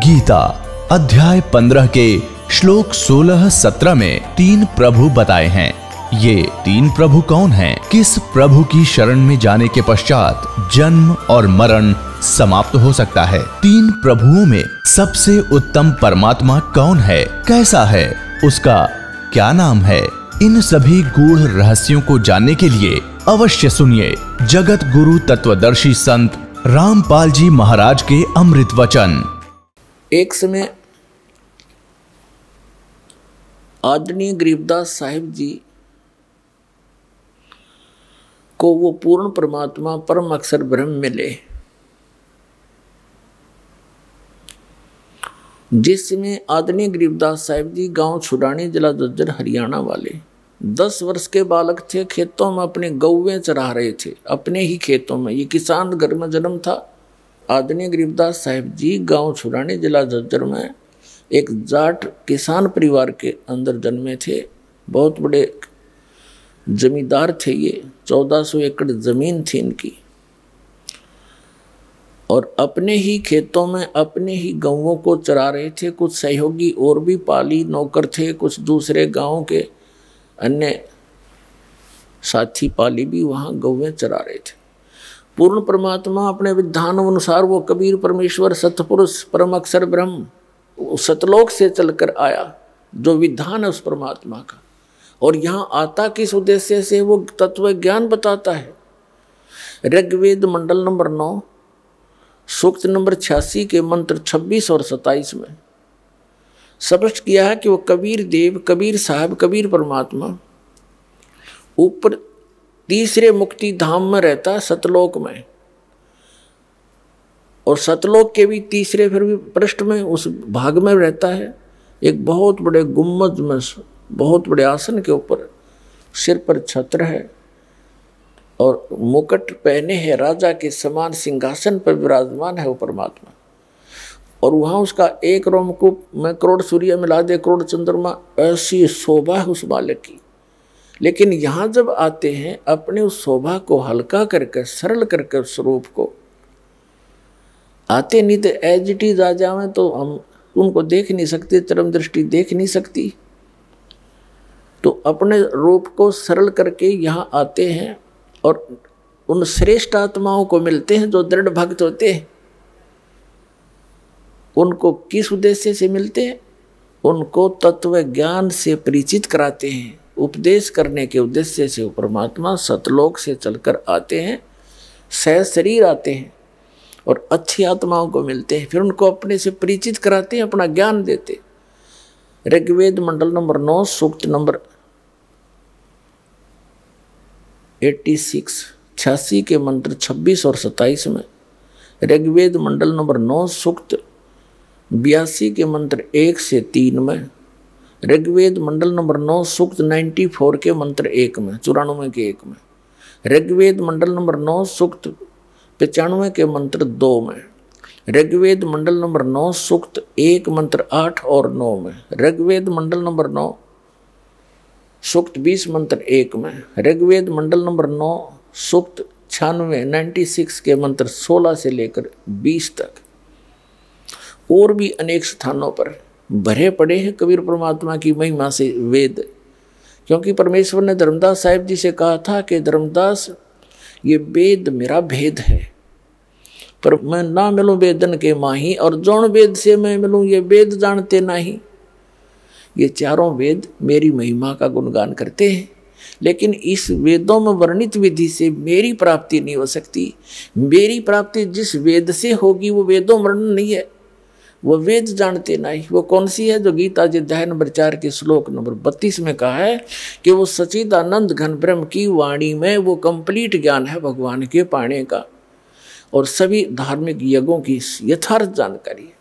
गीता अध्याय 15 के श्लोक 16-17 में 3 प्रभु बताए हैं। ये 3 प्रभु कौन हैं? किस प्रभु की शरण में जाने के पश्चात जन्म और मरण समाप्त हो सकता है? 3 प्रभुओं में सबसे उत्तम परमात्मा कौन है? कैसा है? उसका क्या नाम है? इन सभी गूढ़ रहस्यों को जानने के लिए अवश्य सुनिए जगत गुरु तत्वदर्शी संत रामपाल जी महाराज के अमृत वचन। एक समय आदरणीय गरीबदास साहिब जी को वो पूर्ण परमात्मा परम अक्षर ब्रह्म मिले। जिस समय आदरणीय गरीबदास साहिब जी गांव छुड़ानी जिला झज्जर हरियाणा वाले 10 वर्ष के बालक थे। खेतों में अपने गौवें चरा रहे थे, अपने ही खेतों में। ये किसान घर में जन्म था। आदरणीय गरीबदास साहिब जी गांव छुड़ानी जिला झज्जर में एक जाट किसान परिवार के अंदर जन्मे थे। बहुत बड़े जमींदार थे ये। 1400 एकड़ जमीन थी इनकी और अपने ही खेतों में अपने ही गौवों को चरा रहे थे। कुछ सहयोगी और भी पाली नौकर थे, कुछ दूसरे गांव के अन्य साथी पाली भी वहां गौवें चरा रहे थे। पूर्ण परमात्मा अपने विधान अनुसार वो कबीर परमेश्वर सतपुरुष परम अक्षर ब्रह्म सतलोक से चलकर आया, जो विधान है उस परमात्मा का। और यहाँ आता किस उद्देश्य से? वो तत्व ज्ञान बताता है। ऋग्वेद मंडल नंबर 9 सूक्त नंबर 86 के मंत्र 26 और 27 में स्पष्ट किया है कि वो कबीर देव, कबीर साहब, कबीर परमात्मा ऊपर तीसरे मुक्ति धाम में रहता है, सतलोक में। और सतलोक के भी तीसरे फिर भी पृष्ठ में उस भाग में रहता है। एक बहुत बड़े गुम्बद में, बहुत बड़े आसन के ऊपर, सिर पर छत्र है और मुकुट पहने है, राजा के समान सिंहासन पर विराजमान है वो परमात्मा। और वहाँ उसका एक रोमकूप में करोड़ सूर्य मिला दे, करोड़ चंद्रमा, ऐसी शोभा है उस बालक की। लेकिन यहाँ जब आते हैं अपने उस शोभा को हल्का करके, सरल करके उस स्वरूप को आते, नहीं तो एज इट इज आ जावे तो हम उनको देख नहीं सकते, चरम दृष्टि देख नहीं सकती। तो अपने रूप को सरल करके यहाँ आते हैं और उन श्रेष्ठ आत्माओं को मिलते हैं जो दृढ़ भक्त होते हैं। उनको किस उद्देश्य से मिलते हैं? उनको तत्व ज्ञान से परिचित कराते हैं। उपदेश करने के उद्देश्य से वो परमात्मा सतलोक से चलकर आते हैं, सह शरीर आते हैं और अच्छी आत्माओं को मिलते हैं। फिर उनको अपने से परिचित कराते हैं, अपना ज्ञान देते। ऋग्वेद मंडल नंबर 9 सूक्त नंबर 86 के मंत्र 26 और 27 में, ऋग्वेद मंडल नंबर 9 सूक्त 82 के मंत्र 1 से 3 में, ऋग्वेद मंडल नंबर 9 सूक्त 94 के मंत्र 1 में, 94 के 1 में, ऋग्वेद मंडल नंबर 9 सूक्त 95 के मंत्र 2 में, ऋग्वेद मंडल नंबर 9 सूक्त 1 मंत्र 8 और 9 में, ऋग्वेद मंडल नंबर 9 सूक्त 20 मंत्र 1 में, ऋग्वेद मंडल नंबर 9 सूक्त 96 के मंत्र 16 से लेकर 20 तक। और भी अनेक स्थानों पर भरे पड़े हैं कबीर परमात्मा की महिमा से वेद। क्योंकि परमेश्वर ने धर्मदास साहिब जी से कहा था कि धर्मदास, ये वेद मेरा भेद है, पर मैं ना मिलूं वेदन के माही, और जौन वेद से मैं मिलूं ये वेद जानते नहीं। ये चारों वेद मेरी महिमा का गुणगान करते हैं, लेकिन इस वेदों में वर्णित विधि से मेरी प्राप्ति नहीं हो सकती। मेरी प्राप्ति जिस वेद से होगी वो वेदों वर्णन नहीं है, वो वेद जानते नहीं। वो कौन सी है? जो गीता जी अध्याय नंबर 4 के श्लोक नंबर 32 में कहा है कि वो सच्चिदानंद घन ब्रह्म की वाणी में वो कंप्लीट ज्ञान है भगवान के पाने का, और सभी धार्मिक यज्ञों की यथार्थ जानकारी है।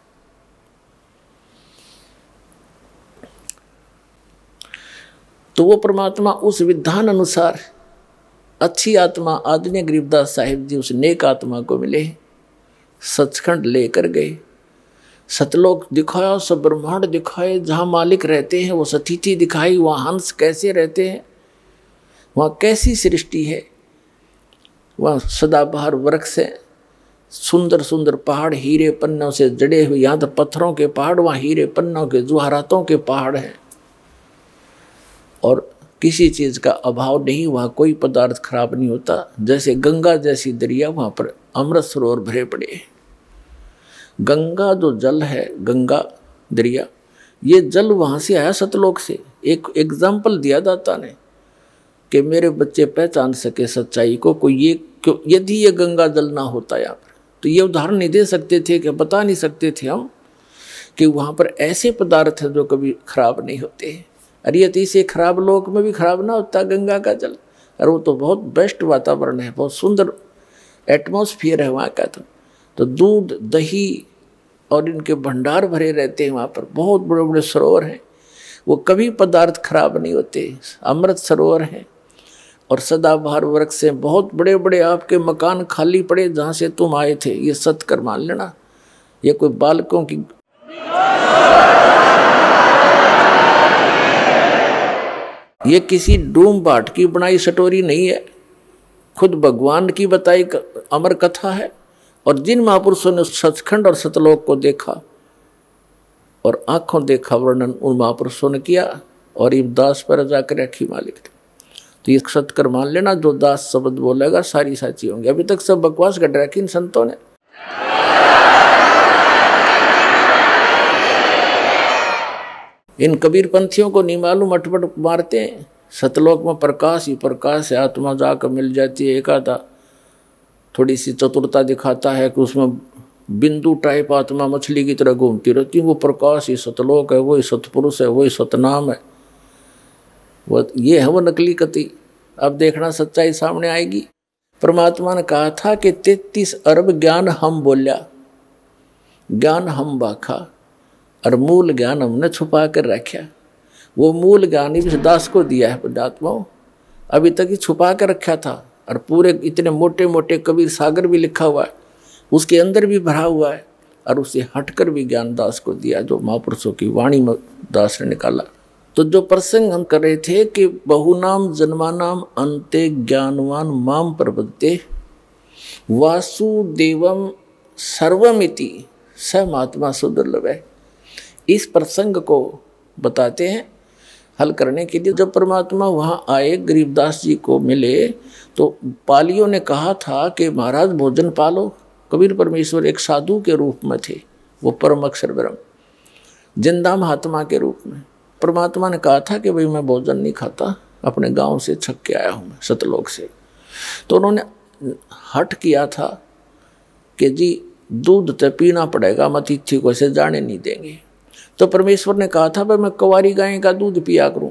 तो वो परमात्मा उस विधान अनुसार अच्छी आत्मा आदरणीय गरीबदास साहिब जी उस नेक आत्मा को मिले, सचखंड लेकर गए, सतलोक दिखाया, सब ब्रह्मांड दिखाए, जहाँ मालिक रहते हैं वो सतिथि दिखाई, वहाँ हंस कैसे रहते हैं, वहाँ कैसी सृष्टि है, वहाँ सदाबहार वृक्ष है, सुंदर सुंदर पहाड़ हीरे पन्नों से जड़े हुए, यहाँ तो पत्थरों के पहाड़, वहाँ हीरे पन्नों के जवाहरातों के पहाड़ हैं। और किसी चीज़ का अभाव नहीं, वहाँ कोई पदार्थ खराब नहीं होता। जैसे गंगा जैसी दरिया, वहाँ पर अमृत सरोवर भरे पड़े हैं। गंगा जो जल है, गंगा दरिया, ये जल वहाँ से आया सतलोक से। एक एग्जाम्पल दिया दाता ने कि मेरे बच्चे पहचान सके सच्चाई को, कोई ये क्यों, यदि ये गंगा जल ना होता यहाँ पर, तो ये उदाहरण नहीं दे सकते थे, कि बता नहीं सकते थे हम कि वहाँ पर ऐसे पदार्थ हैं जो कभी खराब नहीं होते। अरे यदि से खराब लोक में भी खराब ना होता गंगा का जल, और वो तो बहुत बेस्ट वातावरण है, बहुत सुंदर एटमॉस्फियर है वहाँ का। तो दूध दही और इनके भंडार भरे रहते हैं वहाँ पर, बहुत बड़े बड़े सरोवर हैं, वो कभी पदार्थ खराब नहीं होते, अमृत सरोवर हैं। और सदाबहार वृक्ष से बहुत बड़े बड़े आपके मकान खाली पड़े जहाँ से तुम आए थे, ये सत्कर मान लेना। ये कोई बालकों की ये किसी डूम बाट की बनाई स्टोरी नहीं है, खुद भगवान की बताई अमर कथा है। और जिन महापुरुषों ने सचखंड और सतलोक को देखा और आंखों देखा वर्णन उन महापुरुषों ने किया, और ये दास पर जाकर रखी मालिक थे। तो ये सत्कर मान लेना, जो दास शब्द बोलेगा सारी साची होंगी। अभी तक सब बकवास कर रखी इन संतों ने। इन कबीर पंथियों को नहीं मालूम, अटपट मारते हैं। सतलोक में प्रकाश ही प्रकाश है, आत्मा जाकर मिल जाती है। एक आधा थोड़ी सी चतुरता दिखाता है कि उसमें बिंदु टाइप आत्मा मछली की तरह घूमती रहती है, वो प्रकाश ही सतलोक है, वही सतपुरुष है, वही सतनाम है। वो ये है वो नकली कति। अब देखना सच्चाई सामने आएगी। परमात्मा ने कहा था कि 33 अरब ज्ञान हम बोलिया, ज्ञान हम बाखा, और मूल ज्ञान हमने छुपा कर रखा। वो मूल ज्ञान इस दास को दिया है पुण्यात्माओं, अभी तक ही छुपा कर रखा था। और पूरे इतने मोटे मोटे कबीर सागर भी लिखा हुआ है, उसके अंदर भी भरा हुआ है, और उसे हटकर भी ज्ञान दास को दिया, जो महापुरुषों की वाणी में दास ने निकाला। तो जो प्रसंग हम कर रहे थे कि बहुनाम जन्मानाम अंते ज्ञानवान माम प्रपद्ये वासुदेवम सर्वमिति स महात्मा सुदुर्लभ है। इस प्रसंग को बताते हैं हल करने के लिए। जब परमात्मा वहाँ आए, गरीबदास जी को मिले, तो पालियों ने कहा था कि महाराज भोजन पालो। कबीर परमेश्वर एक साधु के रूप में थे, वो परम अक्षर ब्रह्म जिंदा महात्मा के रूप में। परमात्मा ने कहा था कि भाई मैं भोजन नहीं खाता, अपने गांव से छक के आया हूँ मैं, सतलोक से। तो उन्होंने हट किया था कि जी दूध तो पीना पड़ेगा, हम अतिथि को ऐसे जाने नहीं देंगे। तो परमेश्वर ने कहा था भाई मैं कुंवारी गाय का दूध पिया करूं।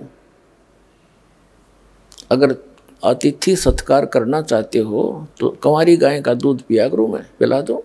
अगर अतिथि सत्कार करना चाहते हो तो कुंवारी गाय का दूध पिया करूं, मैं पिला दो।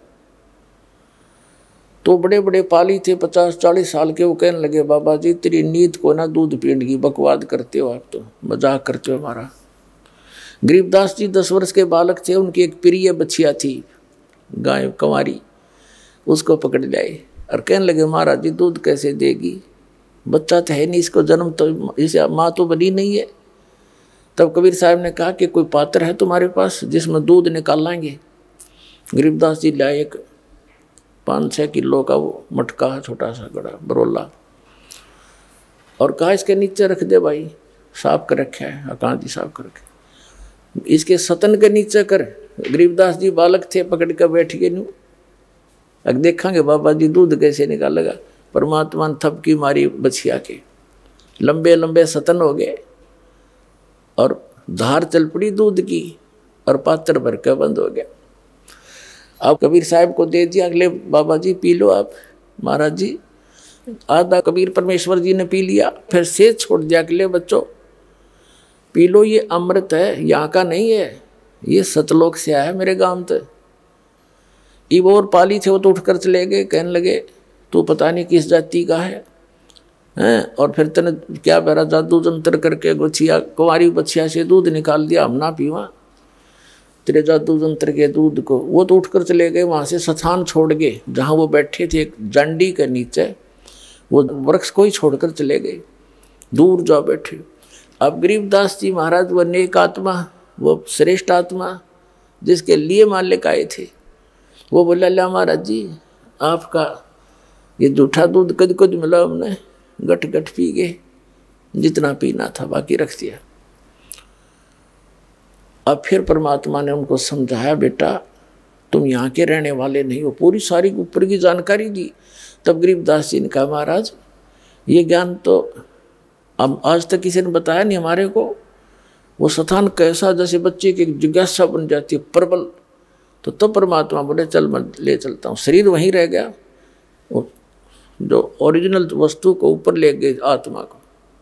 तो बड़े बड़े पाली थे 50-40 साल के, वो कहने लगे बाबा जी तेरी नींद को ना दूध पीने की बकवाद करते हो, आप तो मजाक करते हो हमारा। गरीबदास जी 10 वर्ष के बालक थे, उनकी एक प्रिय बछिया थी गाय कुंवारी, उसको पकड़ लाए और कहने लगे महाराज जी दूध कैसे देगी, बच्चा तो है नहीं, इसको जन्म तो इसे माँ तो बनी नहीं है। तब कबीर साहब ने कहा कि कोई पात्र है तुम्हारे पास जिसमें दूध निकाल लाएंगे। गरीबदास जी लाए एक 5-6 किलो का वो मटका है, छोटा सा गड़ा बरोला, और कहा इसके नीचे रख दे भाई, साफ कर रखा है, अकांती साफ कर रखे, इसके सतन के नीचे कर। गरीबदास जी बालक थे, पकड़ कर बैठ गए नू, अब देखेंगे बाबा जी दूध कैसे निकालेगा। परमात्मा ने थपकी मारी बछिया के, लंबे लंबे सतन हो गए और धार चल पड़ी दूध की, और पात्र भर के बंद हो गया। अब कबीर साहब को दे दिया, अगले बाबा जी पी लो आप। महाराज जी आधा कबीर परमेश्वर जी ने पी लिया, फिर से छोड़ दिया, अगले बच्चों पी लो, ये अमृत है, यहाँ का नहीं है, ये सतलोक से आया मेरे गांव तक। इब और पाली थे वो तो उठकर चले गए, कहने लगे तू पता नहीं किस जाति का है, और फिर तने क्या बेरा जादू जंतर करके बछिया कुंवारी बछिया से दूध निकाल दिया, हम ना पीवा तेरे जादू जंत्र के दूध को। वो तो उठकर चले गए, वहाँ से स्थान छोड़ गए जहाँ वो बैठे थे, एक जंडी के नीचे, वो वृक्ष को ही छोड़कर चले गए, दूर जा बैठे। अब गरीबदास जी महाराज वो नेक आत्मा, वो श्रेष्ठ आत्मा जिसके लिए मालिक आए थे, वो बोला, ला महाराज जी आपका ये जूठा दूध कद कद मिला, हमने गट गट पी गए, जितना पीना था बाकी रख दिया। अब फिर परमात्मा ने उनको समझाया, बेटा तुम यहाँ के रहने वाले नहीं हो, पूरी सारी ऊपर की जानकारी दी। तब गरीबदास जी ने कहा, महाराज ये ज्ञान तो अब आज तक किसी ने बताया नहीं हमारे को। वो स्थान कैसा, जैसे बच्चे की जिज्ञासा बन जाती है प्रबल। तो तब परमात्मा बोले, चल मैं ले चलता हूँ। शरीर वहीं रह गया, वो जो ओरिजिनल वस्तु को ऊपर ले गए, आत्मा को।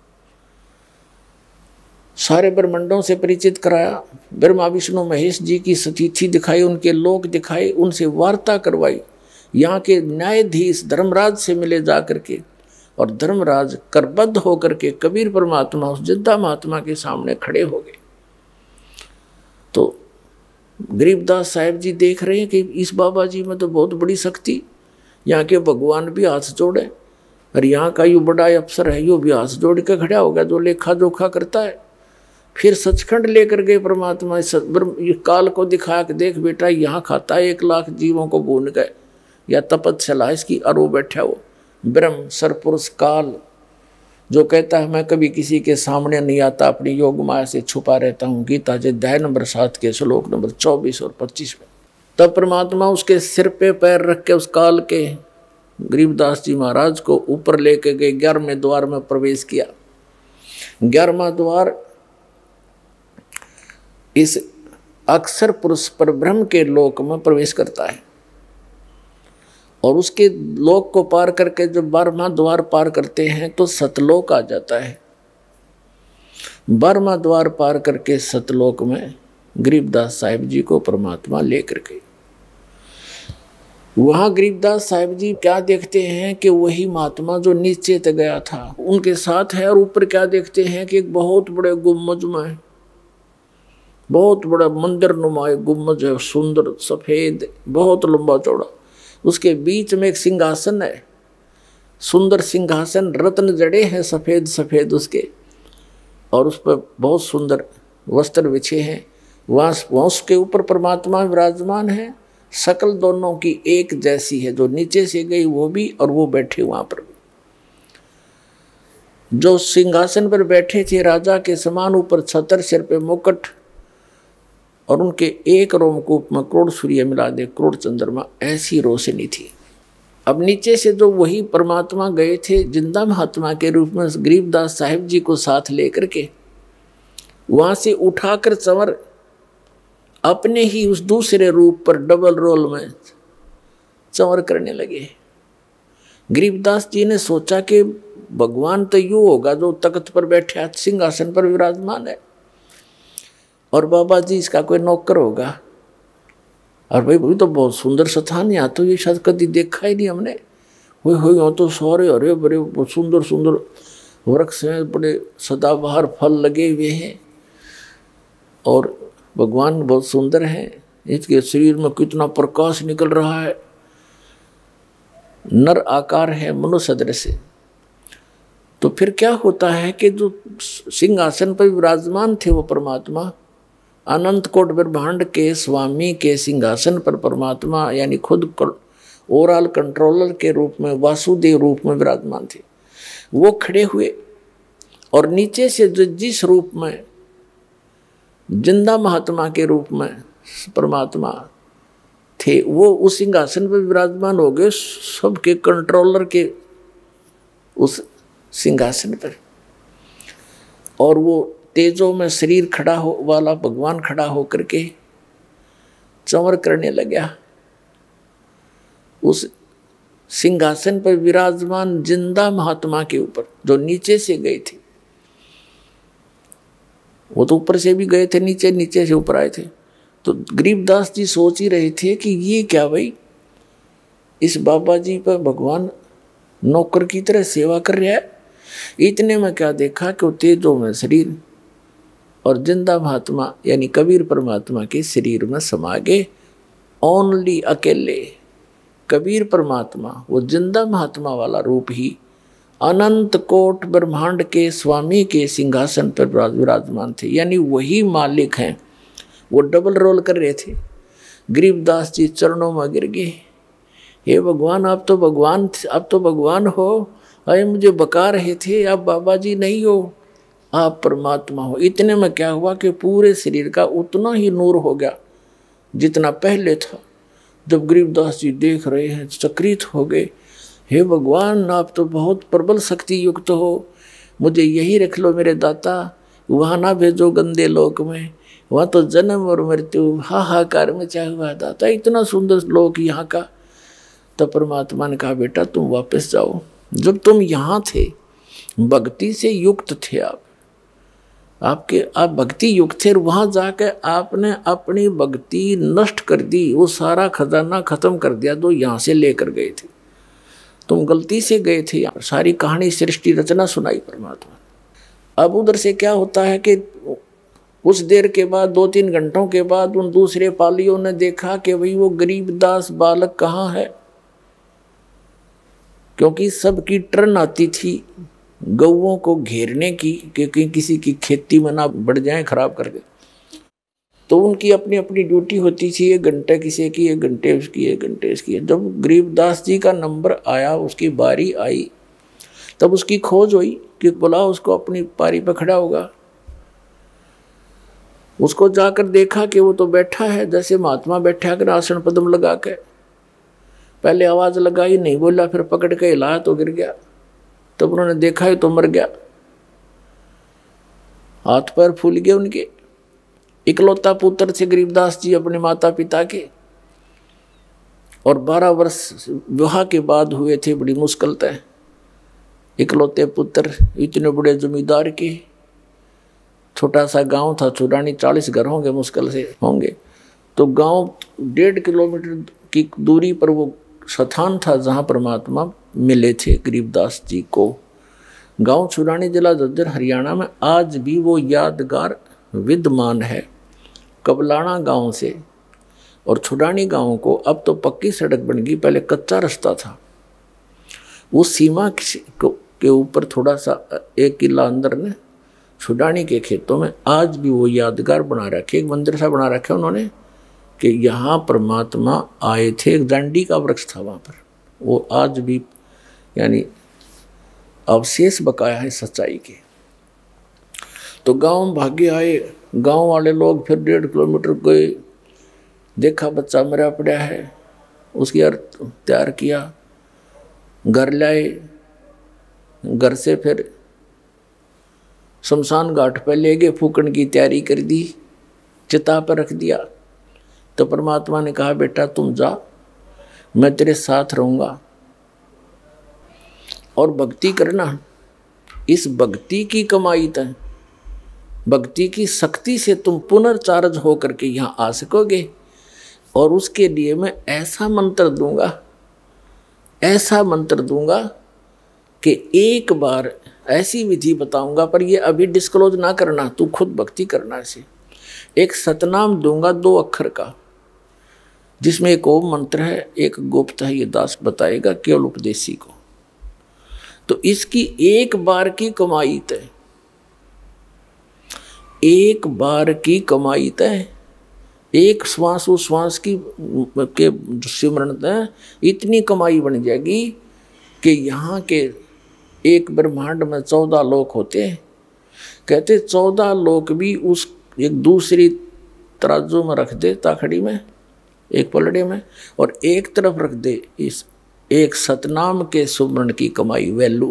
सारे ब्रह्मांडों से परिचित कराया, ब्रह्मा विष्णु महेश जी की स्थिति दिखाई, उनके लोक दिखाए, उनसे वार्ता करवाई। यहाँ के न्यायाधीश धर्मराज से मिले जा करके, और धर्मराज करबद्ध होकर के कबीर परमात्मा उस जिद्दा महात्मा के सामने खड़े हो गए। तो गरीबदास साहिब जी देख रहे हैं कि इस बाबा जी में तो बहुत बड़ी शक्ति, यहाँ के भगवान भी हाथ जोड़े, और यहाँ का यो बड़ा अफसर है, यो भी हाथ जोड़ के खड़ा हो गया, जो लेखा जोखा करता है। फिर सचखंड लेकर गए परमात्मा, ये काल को दिखा के, देख बेटा यहाँ खाता है 1 लाख जीवों को भून गए, या तपस्या इसकी, और वो बैठा वो ब्रह्म सरपुरुष काल, जो कहता है मैं कभी किसी के सामने नहीं आता, अपनी योग माया से छुपा रहता हूँ। गीता जी अध्याय नंबर 7 के श्लोक नंबर 24 और 25 में। तब परमात्मा उसके सिर पे पैर रख के उस काल के गरीबदास जी महाराज को ऊपर लेके गए, 11वें द्वार में प्रवेश किया। 11वां द्वार इस अक्षर पुरुष पर ब्रह्म के लोक में प्रवेश करता है, और उसके लोक को पार करके जब 12वां द्वार पार करते हैं तो सतलोक आ जाता है। 12वां द्वार पार करके सतलोक में गरीबदास साहिब जी को परमात्मा लेकर गए। वहां गरीबदास साहिब जी क्या देखते हैं कि वही महात्मा जो नीचे तक गया था उनके साथ है, और ऊपर क्या देखते हैं कि एक बहुत बड़े गुम्बज में, बहुत बड़ा मंदिर नुमा गुम्बज है, सुंदर सफेद, बहुत लंबा चौड़ा। उसके बीच में एक सिंहासन है, सुंदर सिंहासन, रत्न जड़े हैं सफेद सफेद उसके, और उस पर बहुत सुंदर वस्त्र बिछे हैं। वहाँ उसके ऊपर परमात्मा विराजमान है। शकल दोनों की एक जैसी है, जो नीचे से गई वो भी और वो बैठे वहाँ पर भी। जो सिंहासन पर बैठे थे राजा के समान, ऊपर छतर, सिर पे मुकुट, और उनके एक रोमकूप में करोड़ सूर्य मिला दे, करोड़ चंद्रमा, ऐसी रोशनी थी। अब नीचे से जो वही परमात्मा गए थे जिंदा महात्मा के रूप में गरीबदास साहिब जी को साथ लेकर के, वहां से उठाकर चंवर अपने ही उस दूसरे रूप पर डबल रोल में चंवर करने लगे। गरीबदास जी ने सोचा कि भगवान तो यूं होगा जो तख्त पर बैठे सिंहासन पर विराजमान है, और बाबा जी इसका कोई नौकर होगा। और भाई वो तो बहुत सुंदर स्थान, यहाँ तो ये शायद कभी देखा ही नहीं हमने। वही हो यहाँ तो सारे हरे बड़े सुंदर सुंदर वृक्ष हैं, बड़े सदाबहार फल लगे हुए हैं, और भगवान बहुत सुंदर हैं। इसके शरीर में कितना प्रकाश निकल रहा है, नर आकार है मनुष्य सदृश। तो फिर क्या होता है कि जो सिंहासन पर विराजमान थे वो परमात्मा, अनंत कोट ब्रह्मांड के स्वामी के सिंहासन पर परमात्मा यानी खुद ओवरऑल कंट्रोलर के रूप में, वासुदेव रूप में विराजमान थे। वो खड़े हुए, और नीचे से जिस रूप में जिंदा महात्मा के रूप में परमात्मा थे, वो उस सिंहासन पर विराजमान हो गए, सबके कंट्रोलर के उस सिंहासन पर। और वो तेजों में शरीर खड़ा हो वाला भगवान खड़ा होकर के चंवर करने लगा। उस सिंहासन पर विराजमान जिंदा महात्मा के ऊपर जो नीचे से गए थे, वो तो ऊपर से भी गए थे, नीचे नीचे से ऊपर आए थे। तो गरीबदास जी सोच ही रहे थे कि ये क्या भाई, इस बाबा जी पर भगवान नौकर की तरह सेवा कर रहा है। इतने में क्या देखा कि वो तेजों में शरीर और जिंदा महात्मा यानी कबीर परमात्मा के शरीर में समा गए। ओनली अकेले कबीर परमात्मा, वो जिंदा महात्मा वाला रूप ही अनंत कोट ब्रह्मांड के स्वामी के सिंहासन पर विराजमान थे, यानी वही मालिक हैं। वो डबल रोल कर रहे थे। गरीबदास जी चरणों में गिर गए, हे भगवान आप तो भगवान हो, अरे मुझे बका रहे थे आप बाबा जी नहीं हो, आप परमात्मा हो। इतने में क्या हुआ कि पूरे शरीर का उतना ही नूर हो गया जितना पहले था। जब गरीबदास जी देख रहे हैं चकित हो गए, हे भगवान आप तो बहुत प्रबल शक्ति युक्त हो, मुझे यही रख लो मेरे दाता, वहाँ ना भेजो गंदे लोक में, वहाँ तो जन्म और मृत्यु हाहाकार में चाहे हुआ दाता, इतना सुंदर लोक यहाँ का। तब परमात्मा ने कहा बेटा तुम वापस जाओ, जब तुम यहाँ थे भक्ति से युक्त थे, आप भक्ति युक्त थे, वहां जाकर आपने अपनी भक्ति नष्ट कर दी, वो सारा खजाना खत्म कर दिया जो यहाँ से लेकर गए थे, तुम गलती से गए थे। यहाँ सारी कहानी सृष्टि रचना सुनाई परमात्मा। अब उधर से क्या होता है कि कुछ देर के बाद 2-3 घंटों के बाद उन दूसरे पालियों ने देखा कि भाई वो गरीबदास बालक कहाँ है, क्योंकि सबकी टर्न आती थी गौओं को घेरने की, क्योंकि किसी की खेती में ना बढ़ जाए खराब करके, तो उनकी अपनी अपनी ड्यूटी होती थी, 1 घंटे किसी की, 1 घंटे उसकी, 1 घंटे उसकी। जब गरीबदास जी का नंबर आया, उसकी बारी आई, तब उसकी खोज हुई कि बोला उसको अपनी पारी पर खड़ा होगा। उसको जाकर देखा कि वो तो बैठा है जैसे महात्मा बैठा कर आसन पद्म लगा के, पहले आवाज लगाई नहीं बोला, फिर पकड़ के हिलाया तो गिर गया। तब उन्होंने देखा है तो मर गया, हाथ पैर फूल गए उनके। इकलौता पुत्र थे गरीबदास जी अपने माता पिता के, और 12 वर्ष विवाह के बाद हुए थे, बड़ी मुश्किल तय। इकलौते पुत्र इतने बड़े जमींदार के, छोटा सा गांव था छुड़ानी, 40 घर होंगे मुश्किल से होंगे। तो गांव 1.5 किलोमीटर की दूरी पर वो स्थान था जहाँ परमात्मा मिले थे गरीबदास जी को। गांव छुड़ानी जिला झज्जर हरियाणा में आज भी वो यादगार विद्यमान है। कबलाना गांव से और छुड़ानी गांव को अब तो पक्की सड़क बन गई, पहले कच्चा रास्ता था। वो सीमा के ऊपर थोड़ा सा 1 किला अंदर ने छुड़ानी के खेतों में आज भी वो यादगार बना रखे, एक मंदिर सा बना रखा उन्होंने कि यहाँ परमात्मा आए थे। एक दांडी का वृक्ष था वहाँ पर, वो आज भी यानी अवशेष बकाया है सच्चाई के। तो गांव भागे आए, गांव वाले लोग फिर 1.5 किलोमीटर गए, देखा बच्चा मरा पड़ा है, उसकी अर्थ तैयार किया, घर लाए, घर से फिर शमशान घाट पर ले गए, फूकन की तैयारी कर दी, चिता पर रख दिया। तो परमात्मा ने कहा बेटा तुम जा, मैं तेरे साथ रहूँगा और भक्ति करना। इस भक्ति की कमाई तय, भक्ति की शक्ति से तुम पुनर्चार्ज होकर के यहाँ आ सकोगे। और उसके लिए मैं ऐसा मंत्र दूंगा कि एक बार ऐसी विधि बताऊंगा, पर ये अभी डिस्क्लोज ना करना, तू खुद भक्ति करना। ऐसे एक सतनाम दूंगा 2 अक्षर का, जिसमें एक ओम मंत्र है, एक गुप्त है, ये दास बताएगा केवल उपदेशी को। तो इसकी एक बार की कमाई तय, एक बार की कमाई तय, एक श्वास उस श्वास की के सिमरण तय इतनी कमाई बन जाएगी कि यहाँ के एक ब्रह्मांड में 14 लोक होते हैं। कहते 14 लोक भी उस एक दूसरी तराजू में रख दे, ताखड़ी में, एक पलड़े में, और एक तरफ रख दे इस एक सतनाम के सुमरण की कमाई वैल्यू।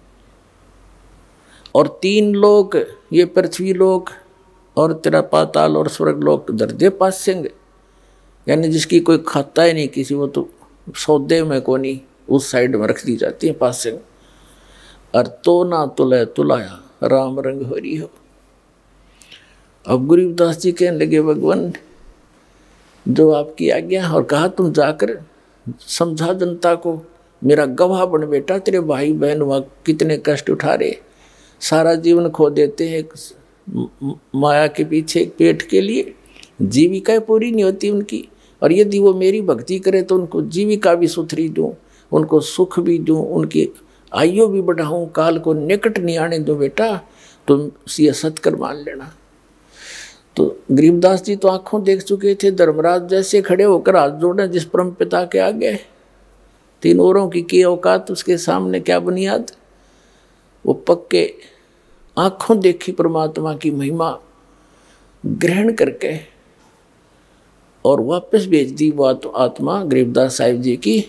और 3 लोक, ये पृथ्वी लोक और तेरा पाताल और स्वर्ग लोक दर्दे पासेंगे, यानी जिसकी कोई खाता ही नहीं किसी, वो तो सौदे में कोनी उस साइड में रख दी जाती है पासेंगे। और तो ना तुले तुलाया राम रंग हरी हो। अब गरीबदास जी कहने लगे भगवान जो आपकी आज्ञा, और कहा तुम जाकर समझा जनता को, मेरा गवाह बन बेटा, तेरे भाई बहन वहाँ कितने कष्ट उठा रहे, सारा जीवन खो देते हैं माया के पीछे, पेट के लिए, जीविका पूरी नहीं होती उनकी। और यदि वो मेरी भक्ति करे तो उनको जीविका भी सुथरी दूँ, उनको सुख भी दूँ, उनकी आयु भी बढ़ाऊँ, काल को निकट नहीं आने दूँ बेटा, तुम ये सत्कर मान लेना। तो गरीबदास जी तो आंखों देख चुके थे, धर्मराज जैसे खड़े होकर हाथ जोड़े जिस परम पिता के आगे, तीन औरों की औकात उसके सामने क्या बुनियाद। वो पक्के आंखों देखी परमात्मा की महिमा ग्रहण करके और वापस भेज दी वो आत्मा गरीबदास साहिब जी की।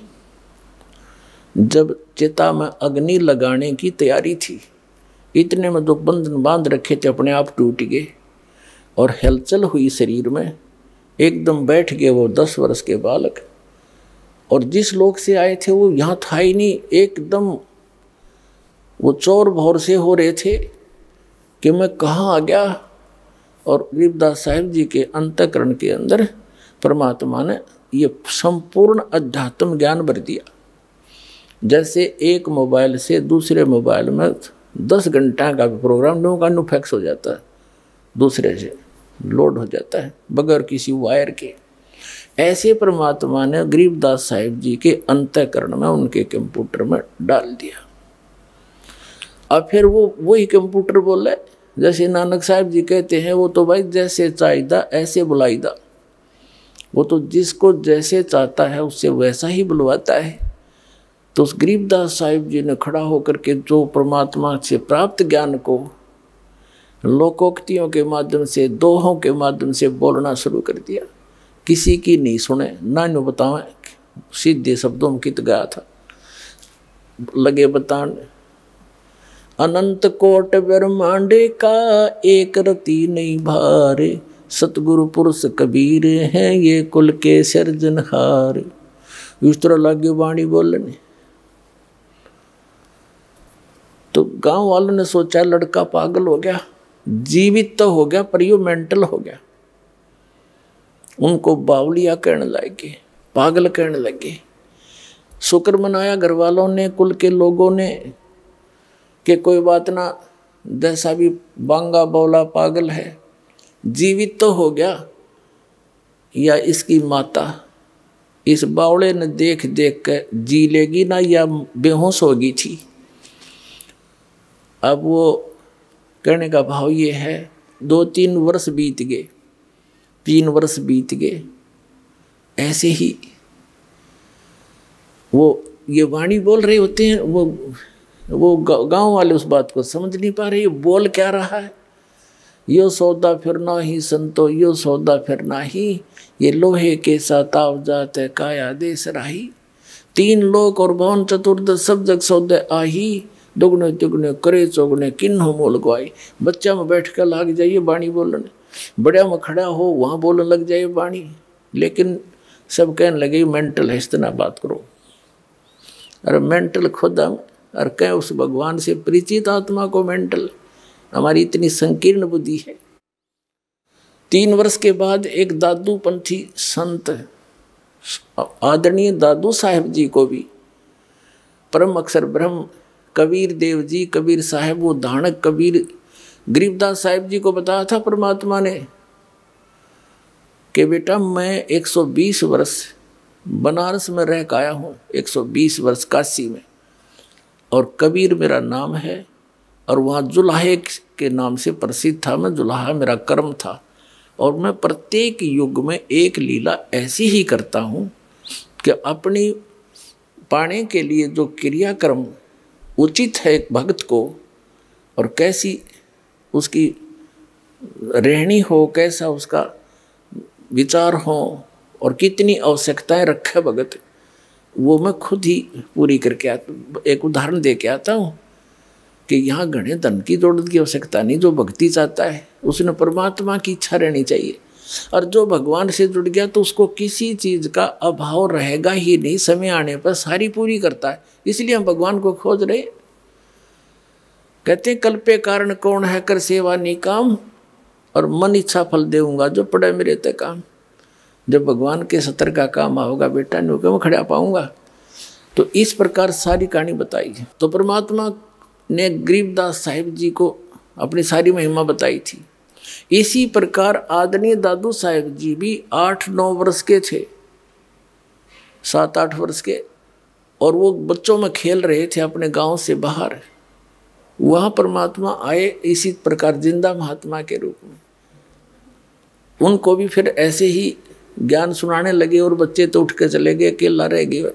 जब चिता में अग्नि लगाने की तैयारी थी, इतने में जो बंधन बांध रखे थे अपने आप टूट गए और हलचल हुई शरीर में, एकदम बैठ गए वो 10 वर्ष के बालक। और जिस लोक से आए थे वो यहाँ था ही नहीं, एकदम वो चौर भौर से हो रहे थे कि मैं कहाँ आ गया। और गरीबदास साहिब जी के अंतःकरण के अंदर परमात्मा ने ये संपूर्ण अध्यात्म ज्ञान भर दिया। जैसे एक मोबाइल से दूसरे मोबाइल में 10 घंटा का भी प्रोग्राम का फैक्स हो जाता है, दूसरे से लोड हो जाता है बगैर किसी वायर के। ऐसे परमात्मा ने गरीबदास साहिब जी के अंतःकरण में उनके कंप्यूटर में डाल दिया। अब फिर वो वही कंप्यूटर बोले, जैसे नानक साहब जी कहते हैं, वो तो भाई जैसे चाहिदा ऐसे बुलाईदा। वो तो जिसको जैसे चाहता है उससे वैसा ही बुलवाता है। तो उस गरीबदास साहिब जी ने खड़ा होकर के जो परमात्मा से प्राप्त ज्ञान को लोकोक्तियों के माध्यम से, दोहों के माध्यम से बोलना शुरू कर दिया। किसी की नहीं सुने, ना नु बतावें, सीधे शब्दों में कित गया था, लगे बताने। अनंत कोट ब्रह्मांडे का एक रति नहीं भारे, सतगुरु पुरुष कबीर हैं ये कुल के सिरजनहार। इस तरह लगे वाणी बोलने। तो गांव वालों ने सोचा लड़का पागल हो गया, जीवित तो हो गया पर यो मेंटल हो गया। उनको बावलिया कहने लगे, पागल कहने लगे। शुक्र मनाया घर वालों ने, कुल के लोगों ने, कि कोई बात ना, जैसा भी बांगा बौला पागल है, जीवित तो हो गया। या इसकी माता इस बावड़े ने देख देख कर जी लेगी ना, या बेहोश होगी थी। अब वो कहने का भाव ये है, 2-3 वर्ष बीत गए, 3 वर्ष बीत गए। ऐसे ही वो ये वाणी बोल रहे होते हैं, वो गांव वाले उस बात को समझ नहीं पा रहे, ये बोल क्या रहा है। यो सौदा फिर ना ही संतो, यो सौदा फिर ना ही, ये लोहे के साथ आव जात है काया देश राही। 3 लोक और भवन चतुर्दश सब जग सौदे आही, दुगने तिगने करे चौगने किन्हों मोल गवाई। बच्चा में बैठ कर लाग जाइए वाणी बोलने, बड़ा में खड़ा हो वहाँ बोलने लग जाइए वाणी। लेकिन सब कहने लगे मेंटल है, इतना बात करो। अरे मेंटल खुद हम, और कह उस भगवान से परिचित आत्मा को मेंटल। हमारी इतनी संकीर्ण बुद्धि है। 3 वर्ष के बाद एक दादू पंथी संत, आदरणीय दादू साहेब जी को भी परम अक्षर ब्रह्म कबीर देव जी, कबीर साहब, वो धानक कबीर गरीबदास साहिब जी को बताया था परमात्मा ने कि बेटा मैं 120 वर्ष बनारस में रह के आया हूँ, 120 वर्ष काशी में, और कबीर मेरा नाम है, और वहाँ जुलाहे के नाम से प्रसिद्ध था। मैं जुलाहा मेरा कर्म था, और मैं प्रत्येक युग में एक लीला ऐसी ही करता हूँ कि अपनी पाने के लिए जो क्रियाक्रम उचित है एक भक्त को, और कैसी उसकी रहनी हो, कैसा उसका विचार हो, और कितनी आवश्यकताएं रखे भगत, वो मैं खुद ही पूरी करके आता। एक उदाहरण दे के आता हूँ कि यहाँ घने धन की दौलत की आवश्यकता नहीं। जो भक्ति चाहता है उसने परमात्मा की इच्छा रहनी चाहिए, और जो भगवान से जुड़ गया तो उसको किसी चीज़ का अभाव रहेगा ही नहीं। समय आने पर सारी पूरी करता है। इसलिए हम भगवान को खोज रहे। कहते कल्पे कारण कौन है कर सेवा निकाम, और मन इच्छा फल देऊंगा जो पड़े मेरे ते काम। जब भगवान के सतर का काम होगा बेटा, नहीं मैं खड़ा पाऊंगा। तो इस प्रकार सारी कहानी बताई। तो परमात्मा ने गरीबदास साहिब जी को अपनी सारी महिमा बताई थी। इसी प्रकार आदरणीय दादू साहिब जी भी 8-9 वर्ष के थे, 7-8 वर्ष के, और वो बच्चों में खेल रहे थे अपने गांव से बाहर। वहाँ परमात्मा आए इसी प्रकार जिंदा महात्मा के रूप में। उनको भी फिर ऐसे ही ज्ञान सुनाने लगे और बच्चे तो उठ के चले गए, अकेला रह गए।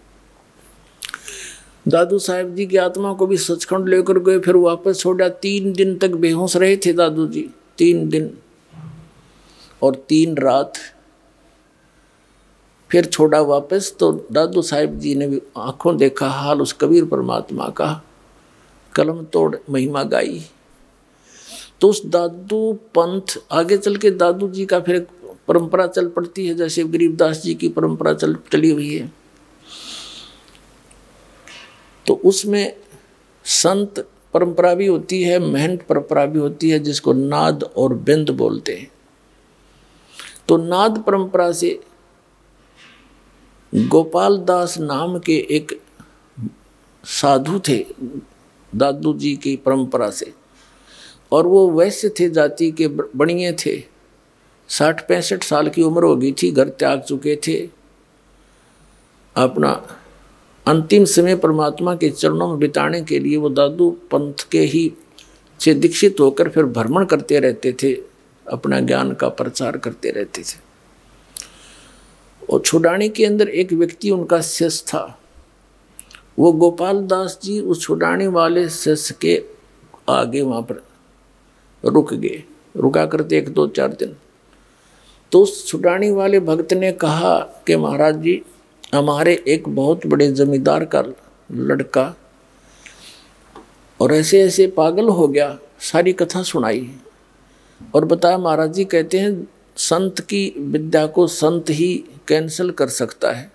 दादू साहब जी की आत्मा को भी सचखंड लेकर गए, फिर वापस छोड़ा। 3 दिन तक बेहोश रहे थे दादू जी, 3 दिन और 3 रात, फिर छोड़ा वापस। तो दादू साहब जी ने भी आंखों देखा हाल उस कबीर परमात्मा का, कलम तोड़ महिमा गाई। तो उस दादू पंथ आगे चल के दादू जी का फिर परंपरा चल पड़ती है, जैसे गरीबदास जी की परंपरा चली हुई है। तो उसमें संत परंपरा भी होती है, महंत परंपरा भी होती है, जिसको नाद और बिंद बोलते हैं। तो नाद परंपरा से गोपाल दास नाम के एक साधु थे दादू जी की परंपरा से, और वो वैश्य थे, जाति के बणिए थे। 60-65 साल की उम्र हो गई थी, घर त्याग चुके थे। अपना अंतिम समय परमात्मा के चरणों में बिताने के लिए वो दादू पंथ के ही से दीक्षित होकर फिर भ्रमण करते रहते थे, अपना ज्ञान का प्रचार करते रहते थे। और छुडानी के अंदर एक व्यक्ति उनका शिष्य था, वो गोपाल दास जी उस छुडानी वाले शिष्य के आगे वहाँ पर रुक गए, रुका करते 1-2-4 दिन। तो उस छुडानी वाले भक्त ने कहा कि महाराज जी, हमारे एक बहुत बड़े जमींदार का लड़का और ऐसे ऐसे पागल हो गया, सारी कथा सुनाई और बताया महाराज जी कहते हैं संत की विद्या को संत ही कैंसिल कर सकता है।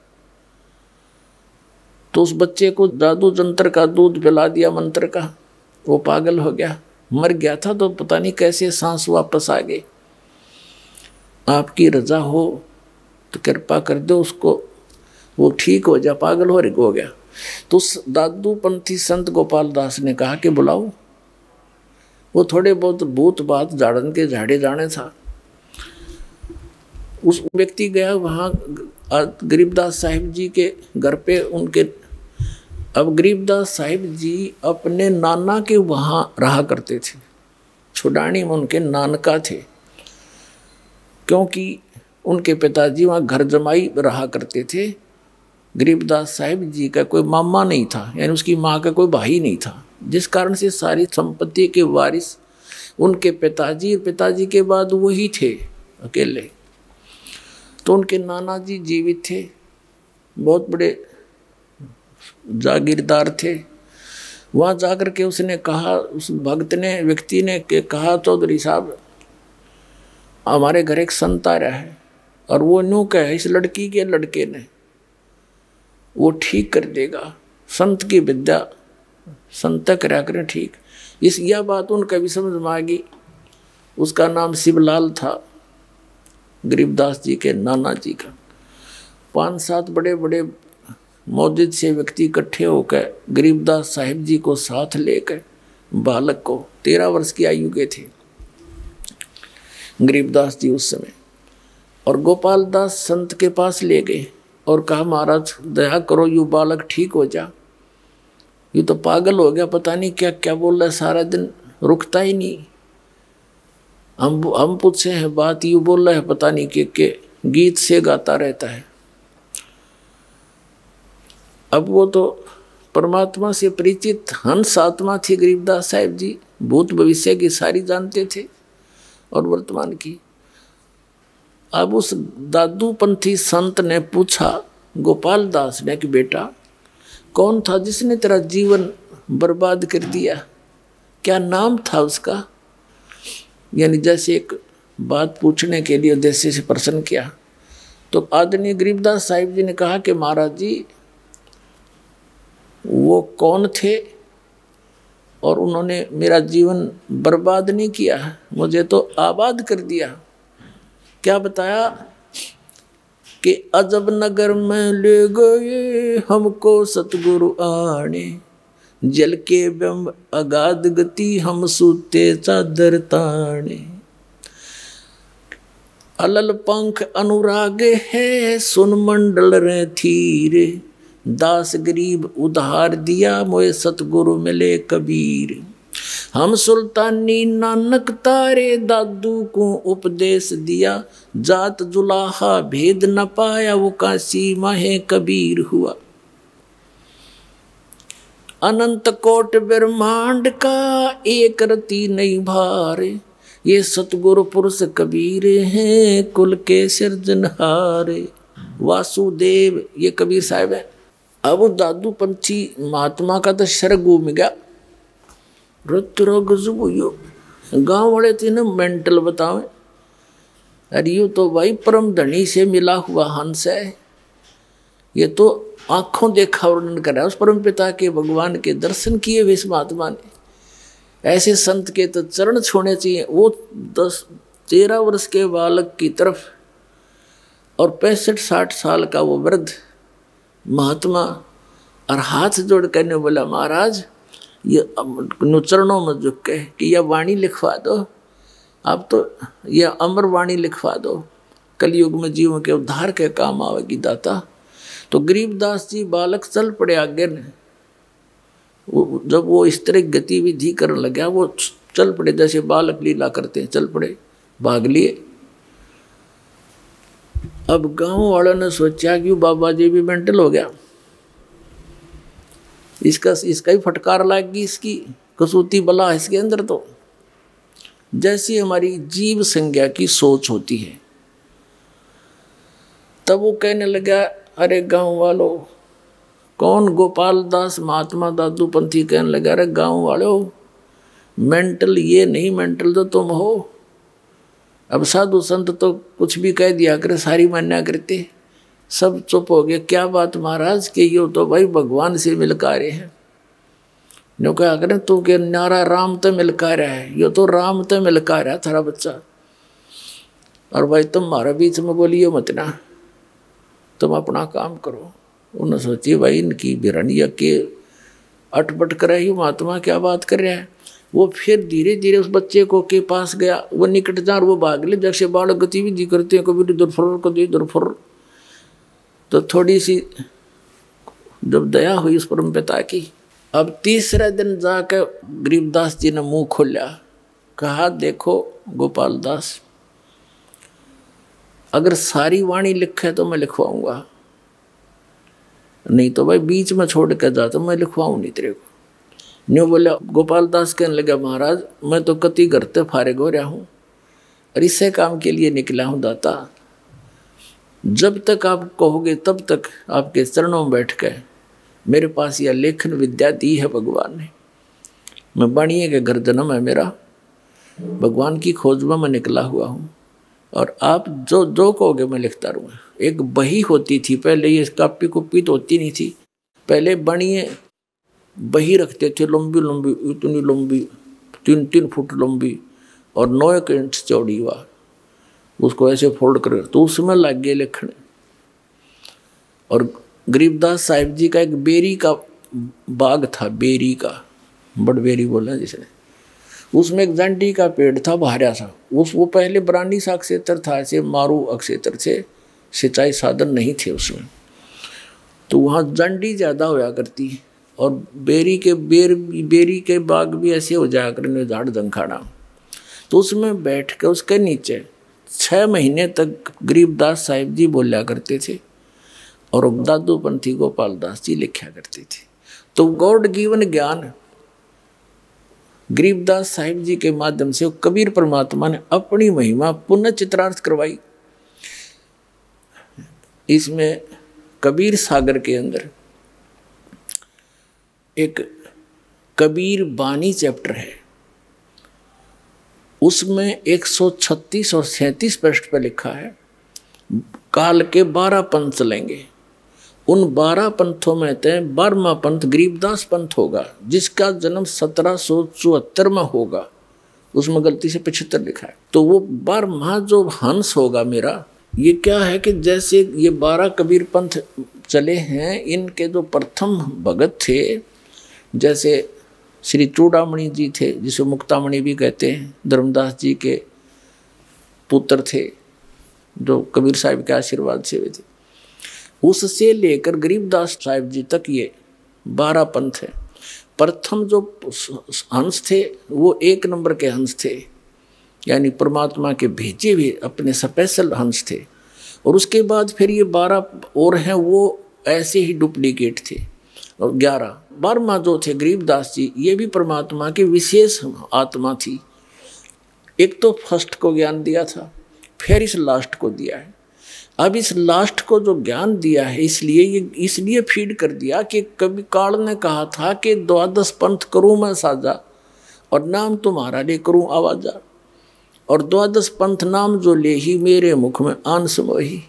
तो उस बच्चे को जादू जंत्र का दूध पिला दिया, मंत्र का, वो पागल हो गया, मर गया था तो पता नहीं कैसे सांस वापस आ गए। आपकी रजा हो तो कृपा कर दो उसको, वो ठीक हो जा, पागल हो गया। तो उस दादू पंथी संत गोपाल दास ने कहा कि बुलाओ। वो थोड़े बहुत भूत बात झाड़न के झाड़े जाने था। उस व्यक्ति गया वहाँ गरीबदास साहिब जी के घर पे उनके। अब गरीबदास साहिब जी अपने नाना के वहाँ रहा करते थे, छुडानी में उनके नानका थे, क्योंकि उनके पिताजी वहाँ घर जमाई रहा करते थे। गरीबदास साहिब जी का कोई मामा नहीं था, यानी उसकी माँ का कोई भाई नहीं था, जिस कारण से सारी संपत्ति के वारिस उनके पिताजी के बाद वही थे अकेले। तो उनके नाना जी जीवित थे, बहुत बड़े जागीरदार थे। वहाँ जाकर के उसने कहा, उस भक्त ने व्यक्ति ने कहा, चौधरी साहब हमारे घर एक संत आ रहा है और वो न्यू कहे इस लड़की के लड़के ने वो ठीक कर देगा, संत की विद्या संत करा करें ठीक। यह बात उनका भी समझ में आ गई। उसका नाम शिवलाल था, गरीबदास जी के नाना जी का। 5-7 बड़े बड़े मौजूद से व्यक्ति इकट्ठे होकर गरीबदास साहिब जी को साथ लेकर, बालक को 13 वर्ष की आयु के थे गरीबदास जी उस समय, और गोपाल दास संत के पास ले गए और कहा महाराज दया करो, यू बालक ठीक हो जा, ये तो पागल हो गया, पता नहीं क्या क्या बोल रहा है, सारा दिन रुकता ही नहीं। हम पूछे हैं बात, यू बोल रहा है पता नहीं के गीत से गाता रहता है। अब वो तो परमात्मा से परिचित हंस आत्मा थी गरीबदास साहिब जी, भूत भविष्य की सारी जानते थे और वर्तमान की। अब उस दादू पंथी संत ने पूछा गोपाल दास ने कि बेटा कौन था जिसने तेरा जीवन बर्बाद कर दिया, क्या नाम था उसका? यानी जैसे एक बात पूछने के लिए उद्देश्य से प्रश्न किया। तो आदरणीय गरीबदास साहिब जी ने कहा कि महाराज जी वो कौन थे और उन्होंने मेरा जीवन बर्बाद नहीं किया, मुझे तो आबाद कर दिया। क्या बताया कि अजब नगर में ले गए हमको सतगुरु आने, जल के बिंब अगाध गति हम सूते चादर ताने। अलल पंख अनुराग है सुन मंडल रे थीरे, दास गरीब उधार दिया मोए सतगुरु मिले कबीर। हम सुल्तानी नानक तारे दादू को उपदेश दिया, जात जुलाहा भेद न पाया वो काशी माहे कबीर हुआ। अनंत कोट ब्रह्मांड का एक रति नहीं भारे, ये सतगुरु पुरुष कबीर हैं कुल के सिरजनहारे। वासुदेव ये कबीर साहब है। अब दादू पंथी महात्मा का तो शर घूम गया। गांव वाले थे ना मेंटल बतावे, अरे ये तो भाई परम धनी से मिला हुआ हंस है, ये तो आंखों देखा वर्णन कर रहा है उस परम पिता के भगवान के दर्शन किए हुए इस महात्मा ने। ऐसे संत के तो चरण छोड़ने चाहिए। वो 10-13 वर्ष के बालक की तरफ और 65-60 साल का वो वृद्ध महात्मा और हाथ जोड़ करने बोला, महाराज ये चरणों में झुक के कि यह वाणी लिखवा दो, अब तो यह अमर वाणी लिखवा दो, कलयुग में जीवों के उद्धार के काम आवेगी दाता। तो गरीबदास जी बालक चल पड़े आगे ने। जब वो इस तरह गतिविधि करने लगा वो चल पड़े जैसे बालक लीला करते हैं, चल पड़े, भाग लिए। अब गांव वालों ने सोचा कि बाबा जी भी मेंटल हो गया, इसका ही फटकार लागी, इसकी कसूती बला इसके अंदर। तो जैसी हमारी जीव संज्ञा की सोच होती है, तब वो कहने लगा, अरे गांव वालों, कौन गोपाल दास महात्मा दादू पंथी कहने लगा, अरे गांव वालों मेंटल ये नहीं, मेंटल तो तुम हो। अब साधु संत तो कुछ भी कह दिया करे, सारी मान्या करते, सब चुप हो गए। क्या बात महाराज के यो तो भाई भगवान से मिलकारे हैं। नो क्या करें तू के नारा राम तो मिलकारा है, यो तो राम तो मिलकारा है थारा बच्चा। और भाई तुम मारा बीच में बोलियो मत ना, तुम अपना काम करो। उन्होंने सोची भाई इनकी बिरनिया के अटपट कर रही महात्मा क्या बात कर रहा है। वो फिर धीरे धीरे उस बच्चे को के पास गया, वो निकट जा, वो भाग ले जैसे बालक गतिविधि करते हैं, कभी इधर फुर कभी इधर फुर। तो थोड़ी सी जब दया हुई उस परम पिता की, अब तीसरे दिन जाकर गरीबदास जी ने मुंह खोला, कहा देखो गोपाल दास, अगर सारी वाणी लिखे तो मैं लिखवाऊंगा, नहीं तो भाई बीच में छोड़ कर जा तो मैं लिखवाऊं नहीं तेरे को। न्यू बोला। गोपाल दास कहने लगा, महाराज मैं तो कति घर से फारिग हो रहा हूँ और इसे काम के लिए निकला हूँ दाता। जब तक आप कहोगे तब तक आपके चरणों में बैठ कर मेरे पास यह लेखन विद्या दी है भगवान ने। मैं बाणिये के घर जन्म है मेरा, भगवान की खोज में मैं निकला हुआ हूँ और आप जो जो कहोगे मैं लिखता रहूँगा। एक बही होती थी पहले, ये कापी कुपी तो होती नहीं थी पहले, बाणिये बही रखते थे लंबी लंबी, इतनी लंबी 3-3 फुट लंबी और 9 इंच चौड़ी हुआ, उसको ऐसे फोल्ड कर तो उसमें लग गए लिखने। और गरीबदास साहिब जी का एक बेरी का बाग था, बेरी का, बड़ बेरी बोला जिसे, उसमें एक जंडी का पेड़ था भारा सा। वो पहले बरानी सा क्षेत्र था, ऐसे मारू अक्षेत्र से, सिंचाई साधन नहीं थे उसमें, तो वहाँ जंडी ज़्यादा होया करती और बेरी के बाग भी ऐसे हो जाया करने झाड़ जंखाड़ा। तो उसमें बैठ कर उसके नीचे 6 महीने तक गरीबदास साहिब जी बोला करते थे और दादू पंथी गोपाल दास जी लिखा करते थे। तो गॉड गिवन ज्ञान गरीबदास साहिब जी के माध्यम से कबीर परमात्मा ने अपनी महिमा पुनः चित्रार्थ करवाई। इसमें कबीर सागर के अंदर एक कबीर बानी चैप्टर है, उसमें 136 और 37 पृष्ठ पर लिखा है, काल के 12 पंथ चलेंगे। उन 12 पंथों में से 12वां पंथ गरीबदास पंथ होगा, जिसका जन्म 1774 में होगा। उसमें गलती से 75 लिखा है। तो वो 12वां जो हंस होगा मेरा, ये क्या है कि जैसे ये 12 कबीर पंथ चले हैं, इनके जो प्रथम भगत थे, जैसे श्री चूड़ामणि जी थे, जिसे मुक्तामणि भी कहते हैं, धर्मदास जी के पुत्र थे, जो कबीर साहिब के आशीर्वाद से हुए थे। उससे लेकर गरीबदास साहिब जी तक ये 12 पंथ है। प्रथम जो हंस थे वो 1 नंबर के हंस थे, यानी परमात्मा के भेजे हुए अपने स्पेशल हंस थे। और उसके बाद फिर ये 12 और हैं वो ऐसे ही डुप्लीकेट थे। और 12वां जो थे गरीबदास जी, ये भी परमात्मा की विशेष आत्मा थी। एक तो फर्स्ट को ज्ञान दिया था, फिर इस लास्ट को दिया है। अब इस लास्ट को जो ज्ञान दिया है इसलिए फीड कर दिया कि कभी काल ने कहा था कि 12 पंथ करूं मैं साजा और नाम तुम्हारा ले करूं आवाजा, और 12 पंथ नाम जो ले ही मेरे मुख में आन समोही,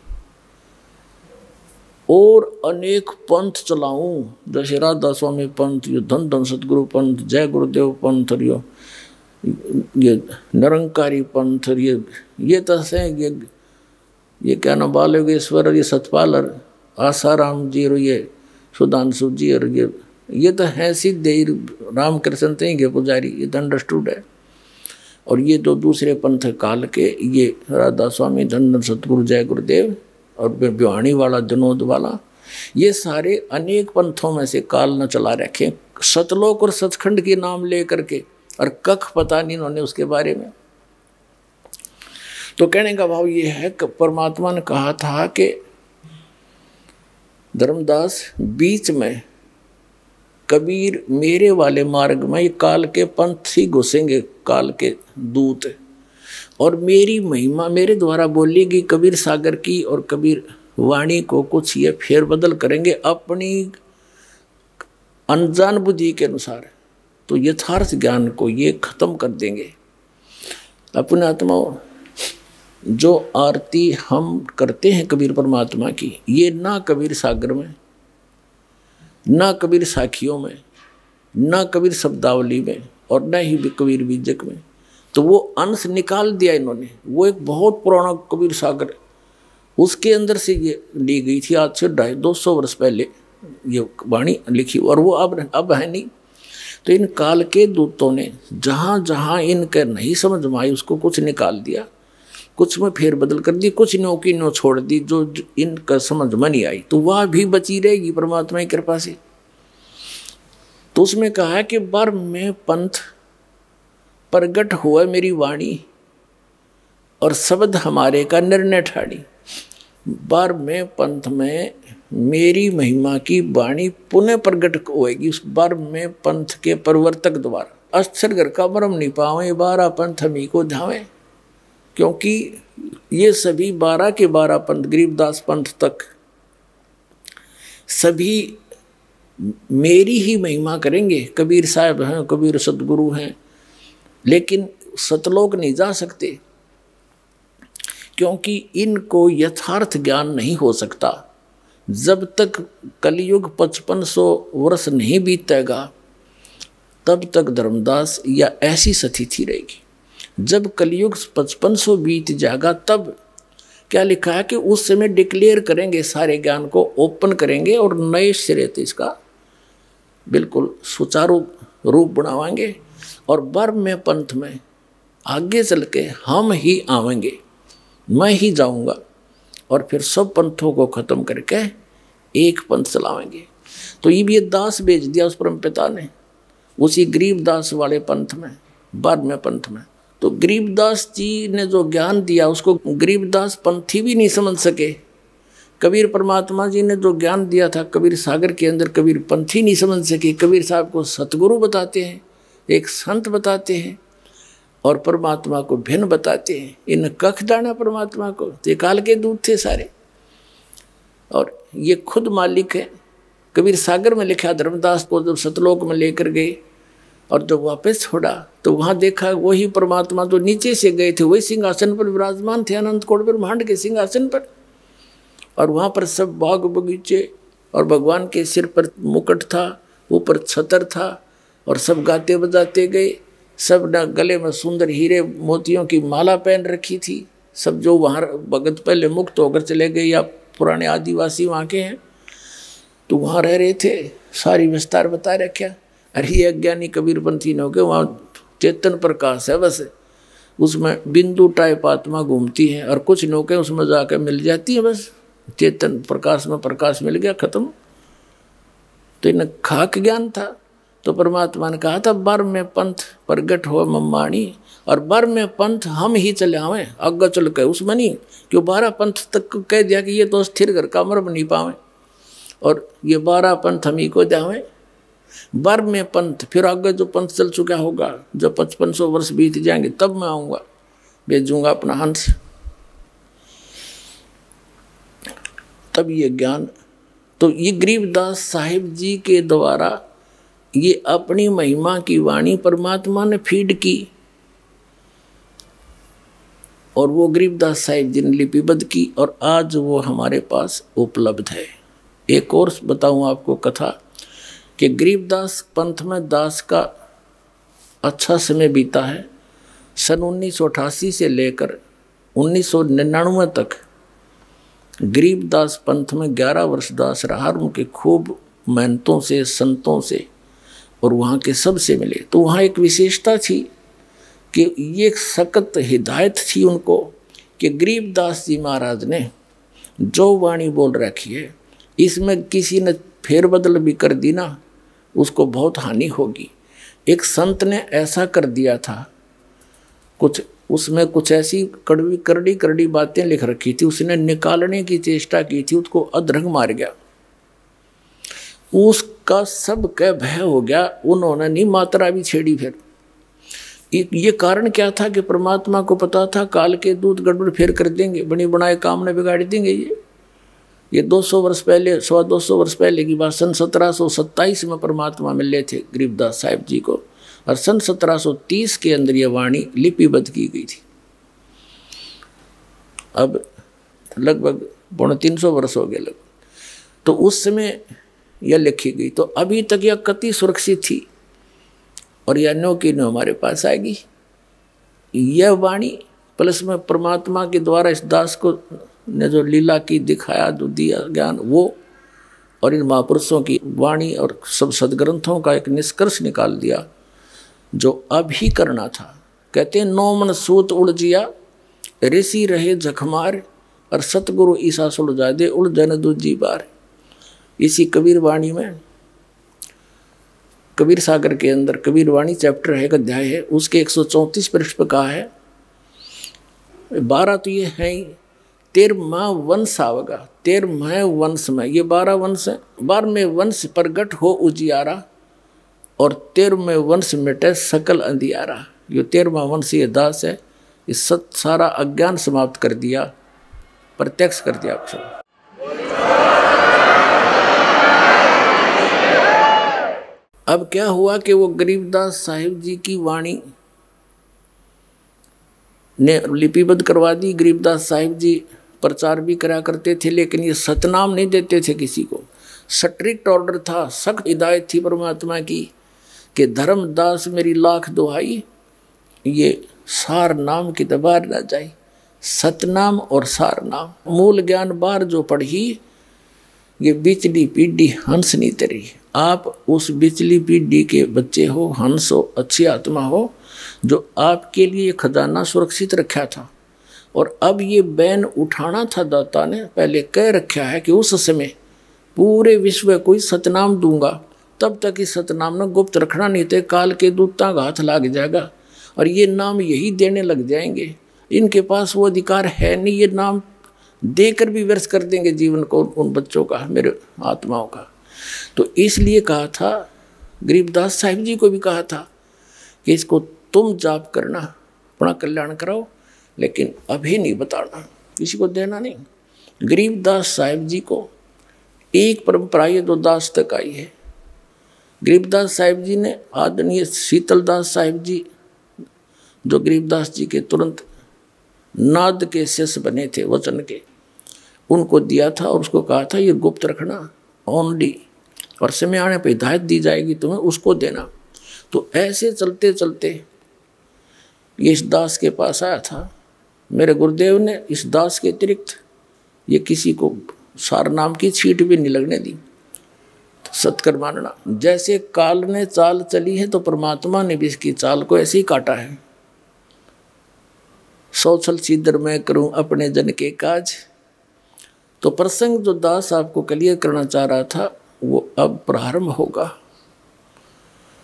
और अनेक पंथ चलाऊं जैसे राधा स्वामी पंथ, यो धन धन सतगुरु पंथ, जय गुरुदेव पंथ, ये निरंकारी पंथ, ये तस है, ये क्या नाम बालयोगेश्वर, ये सतपालर, आसाराम जी, और ये सुधांशु जी, और ये तो है सिद्ध रामकृष्ण थे ये पुजारी, ये तो अंडरस्टूड है। और ये तो दूसरे पंथ काल के, ये राधा स्वामी, धन सतगुरु, जय गुरुदेव, और बिवाणी वाला, विनोद वाला, ये सारे अनेक पंथों में से काल न चला रखे। सतलोक और सचखंड के नाम ले करके, और कख पता नहीं इन्होंने उसके बारे में। तो कहने का भाव ये है कि परमात्मा ने कहा था कि धर्मदास बीच में कबीर मेरे वाले मार्ग में ये काल के पंथ ही घुसेंगे, काल के दूत, और मेरी महिमा मेरे द्वारा बोलेगी कबीर सागर की, और कबीर वाणी को कुछ ये फेरबदल करेंगे अपनी अनजान बुद्धि के अनुसार। तो यथार्थ ज्ञान को ये खत्म कर देंगे। अपने आत्माओं, जो आरती हम करते हैं कबीर परमात्मा की, ये ना कबीर सागर में, ना कबीर साखियों में, ना कबीर शब्दावली में, और न ही कबीर बीजक में। तो वो अंश निकाल दिया इन्होंने। वो एक बहुत पुराना कबीर सागर, उसके अंदर से ये ली गई थी, आज से 250 वर्ष पहले ये वाणी लिखी, और वो अब है नहीं। तो इन काल के दूतों ने जहाँ जहाँ इनके नहीं समझ में आई उसको कुछ निकाल दिया, कुछ में फेरबदल कर दी, कुछ न्यो की न्यो छोड़ दी जो इनका समझ में नहीं आई, तो वह भी बची रहेगी परमात्मा की कृपा से। तो उसमें कहा है कि बर में पंथ प्रगट हुआ मेरी वाणी, और शब्द हमारे का निर्णय ठाड़ी। बार में पंथ में मेरी महिमा की वाणी पुनः प्रगट होएगी उस बार में पंथ के प्रवर्तक द्वारा। अक्षर घर का मरम नहीं पावे 12 पंथ हमी को धावे, क्योंकि ये सभी 12 के 12 पंथ गरीबदास पंथ तक सभी मेरी ही महिमा करेंगे। कबीर साहब हैं, कबीर सतगुरु हैं, लेकिन सतलोक नहीं जा सकते, क्योंकि इनको यथार्थ ज्ञान नहीं हो सकता। जब तक कलयुग 5500 वर्ष नहीं बीतेगा तब तक धर्मदास या ऐसी स्थिति रहेगी। जब कलयुग 5500 बीत जाएगा तब क्या लिखा है कि उस समय डिक्लेयर करेंगे, सारे ज्ञान को ओपन करेंगे और नए सिरे से इसका बिल्कुल सुचारू रूप बनावाएंगे। और बर्म में पंथ में आगे चल के हम ही आवेंगे, मैं ही जाऊंगा, और फिर सब पंथों को खत्म करके एक पंथ चलावेंगे। तो ये भी दास भेज दिया उस परम पिता ने, उसी गरीबदास वाले पंथ में, बर्म में पंथ में। तो गरीबदास जी ने जो ज्ञान दिया उसको गरीबदास पंथी भी नहीं समझ सके। कबीर परमात्मा जी ने जो ज्ञान दिया था कबीर सागर के अंदर, कबीर पंथी नहीं समझ सके। कबीर साहब को सतगुरु बताते हैं, एक संत बताते हैं, और परमात्मा को भिन्न बताते हैं। इन कख जाना परमात्मा को, ते काल के दूत थे सारे, और ये खुद मालिक है। कबीर सागर में लिखा, धर्मदास को जब सतलोक में लेकर गए और जब वापस छोड़ा तो वहाँ देखा वही परमात्मा जो नीचे से गए थे वही सिंहासन पर विराजमान थे, अनंत कोटि ब्रह्मांड के सिंहासन पर। और वहाँ पर सब बाग बगीचे, और भगवान के सिर पर मुकुट था, ऊपर छतर था, और सब गाते बजाते गए। सब ने गले में सुंदर हीरे मोतियों की माला पहन रखी थी। सब जो वहाँ भगत पहले मुक्त होकर चले गए या पुराने आदिवासी वहाँ के हैं तो वहाँ रह रहे थे, सारी विस्तार बता रखा। अरे ये अज्ञानी कबीरपंथी ने हो गए, वहाँ चेतन प्रकाश है, बस उसमें बिंदु टाइप आत्मा घूमती है, और कुछ नौके उसमें जाकर मिल जाती है, बस चेतन प्रकाश में प्रकाश मिल गया, खत्म। तो इन्हें खाक ज्ञान था। तो परमात्मा ने कहा था बर में पंथ प्रगट हो मम्माणी, और बर में पंथ हम ही चले आवे आगे चल के उसमें नहीं, क्यों 12 पंथ तक कह दिया कि ये तो स्थिर घर का मर नहीं पावे, और ये 12 पंथ हम ही को जावे। बर में पंथ, फिर आगे जो पंथ चल चुका होगा, जब 5500 वर्ष बीत जाएंगे तब मैं आऊँगा, भेजूंगा अपना हंस। तब ये ज्ञान, तो ये गरीबदास साहिब जी के द्वारा ये अपनी महिमा की वाणी परमात्मा ने फीड की, और वो गरीबदास साहिब जी ने लिपिबद्ध की, और आज वो हमारे पास उपलब्ध है। एक और बताऊं आपको कथा कि गरीबदास पंथ में दास का अच्छा समय बीता है। सन 1988 से लेकर 1999 तक गरीबदास पंथ में 11 वर्ष दास रहा, उनके खूब महंतों से, संतों से और वहाँ के सब से मिले। तो वहाँ एक विशेषता थी कि ये एक सख्त हिदायत थी उनको कि गरीबदास जी महाराज ने जो वाणी बोल रखी है, इसमें किसी ने फेरबदल भी कर दी ना, उसको बहुत हानि होगी। एक संत ने ऐसा कर दिया था, कुछ उसमें कुछ ऐसी कड़वी करड़ी बातें लिख रखी थी, उसने निकालने की चेष्टा की थी, उसको अधरंग मार गया, उसका सब कह भय हो गया, उन्होंने नहीं मात्रा भी छेड़ी। फिर ये कारण क्या था कि परमात्मा को पता था काल के दूत गड़बड़ फेर कर देंगे, बनी बनाए काम ने बिगाड़ देंगे। ये 200 वर्ष पहले, 250 वर्ष पहले की बात, सन 1727 में परमात्मा मिले थे गरीबदास साहिब जी को, और सन 1730 के अंदर ये वाणी लिपिबद्ध की गई थी। अब लगभग 350 वर्ष हो गए लगभग, तो उस समय यह लिखी गई। तो अभी तक यह कति सुरक्षित थी, और यह नो की नो हमारे पास आएगी। यह वाणी प्लस में परमात्मा के द्वारा इस दास को ने जो लीला की दिखाया, जो दिया ज्ञान, वो और इन महापुरुषों की वाणी और सब सदग्रंथों का एक निष्कर्ष निकाल दिया जो अभी करना था। कहते हैं 9 मन सूत उलझिया, ऋषि रहे जखमार, और सतगुरु ईसा सुलझा दे उलझन दूजी बार। इसी कबीर वाणी में, कबीर सागर के अंदर कबीर वाणी चैप्टर है, एक अध्याय है, उसके 134 पृष्ठ पर कहा है 12 तो ये है ही, 13वां वंश आवगा, 13वें वंश में, ये 12 वंश है, 12वें वंश प्रगट हो उजियारा, और 13वें वंश मिटे सकल अंधियारा। ये 13वां वंश ये दास है, इस सारा अज्ञान समाप्त कर दिया, प्रत्यक्ष कर दिया अक्षर। अब क्या हुआ कि वो गरीबदास साहिब जी की वाणी ने लिपिबद्ध करवा दी। गरीबदास साहिब जी प्रचार भी करा करते थे, लेकिन ये सतनाम नहीं देते थे किसी को। स्ट्रिक्ट ऑर्डर था, सख्त हिदायत थी परमात्मा की कि धर्मदास मेरी लाख दुहाई, ये सार नाम की दबार ना जाए। सतनाम और सार नाम, मूल ज्ञान बार जो पढ़ी, ये बिचली पीढ़ी हंस नहीं तरी। आप उस बिचली पीढ़ी के बच्चे हो, हंस हो, अच्छी आत्मा हो, जो आपके लिए खजाना सुरक्षित रखा था। और अब ये बैन उठाना था, दाता ने पहले कह रखा है कि उस समय पूरे विश्व को सतनाम दूंगा, तब तक इस सतनाम ने गुप्त रखना नहीं थे, काल के दूतां का हाथ लग जाएगा और ये नाम यही देने लग जाएंगे। इनके पास वो अधिकार है नहीं, ये नाम देकर भी व्यर्थ कर देंगे जीवन को उन बच्चों का, मेरे आत्माओं का। तो इसलिए कहा था, गरीबदास साहिब जी को भी कहा था कि इसको तुम जाप करना, अपना कल्याण कराओ, लेकिन अभी नहीं बताना, किसी को देना नहीं। गरीबदास साहिब जी को एक परंपरा ये 2 दास तक आई है। गरीबदास साहिब जी ने आदरणीय शीतलदास साहिब जी, जो गरीबदास जी के तुरंत नाद के शिष्य बने थे वचन के, उनको दिया था और उसको कहा था ये गुप्त रखना ओनली, और समय आने पर हिदायत दी जाएगी तुम्हें, उसको देना। तो ऐसे चलते चलते ये इस दास के पास आया था। मेरे गुरुदेव ने इस दास के अतिरिक्त ये किसी को सार नाम की छींट भी नहीं लगने दी। तो सत्कर मानना, जैसे काल ने चाल चली है तो परमात्मा ने भी इसकी चाल को ऐसे ही काटा है। सौछल सीधर मैं करूं अपने जन के काज। तो प्रसंग जो दास आपको क्लियर करना चाह रहा था वो अब प्रारंभ होगा।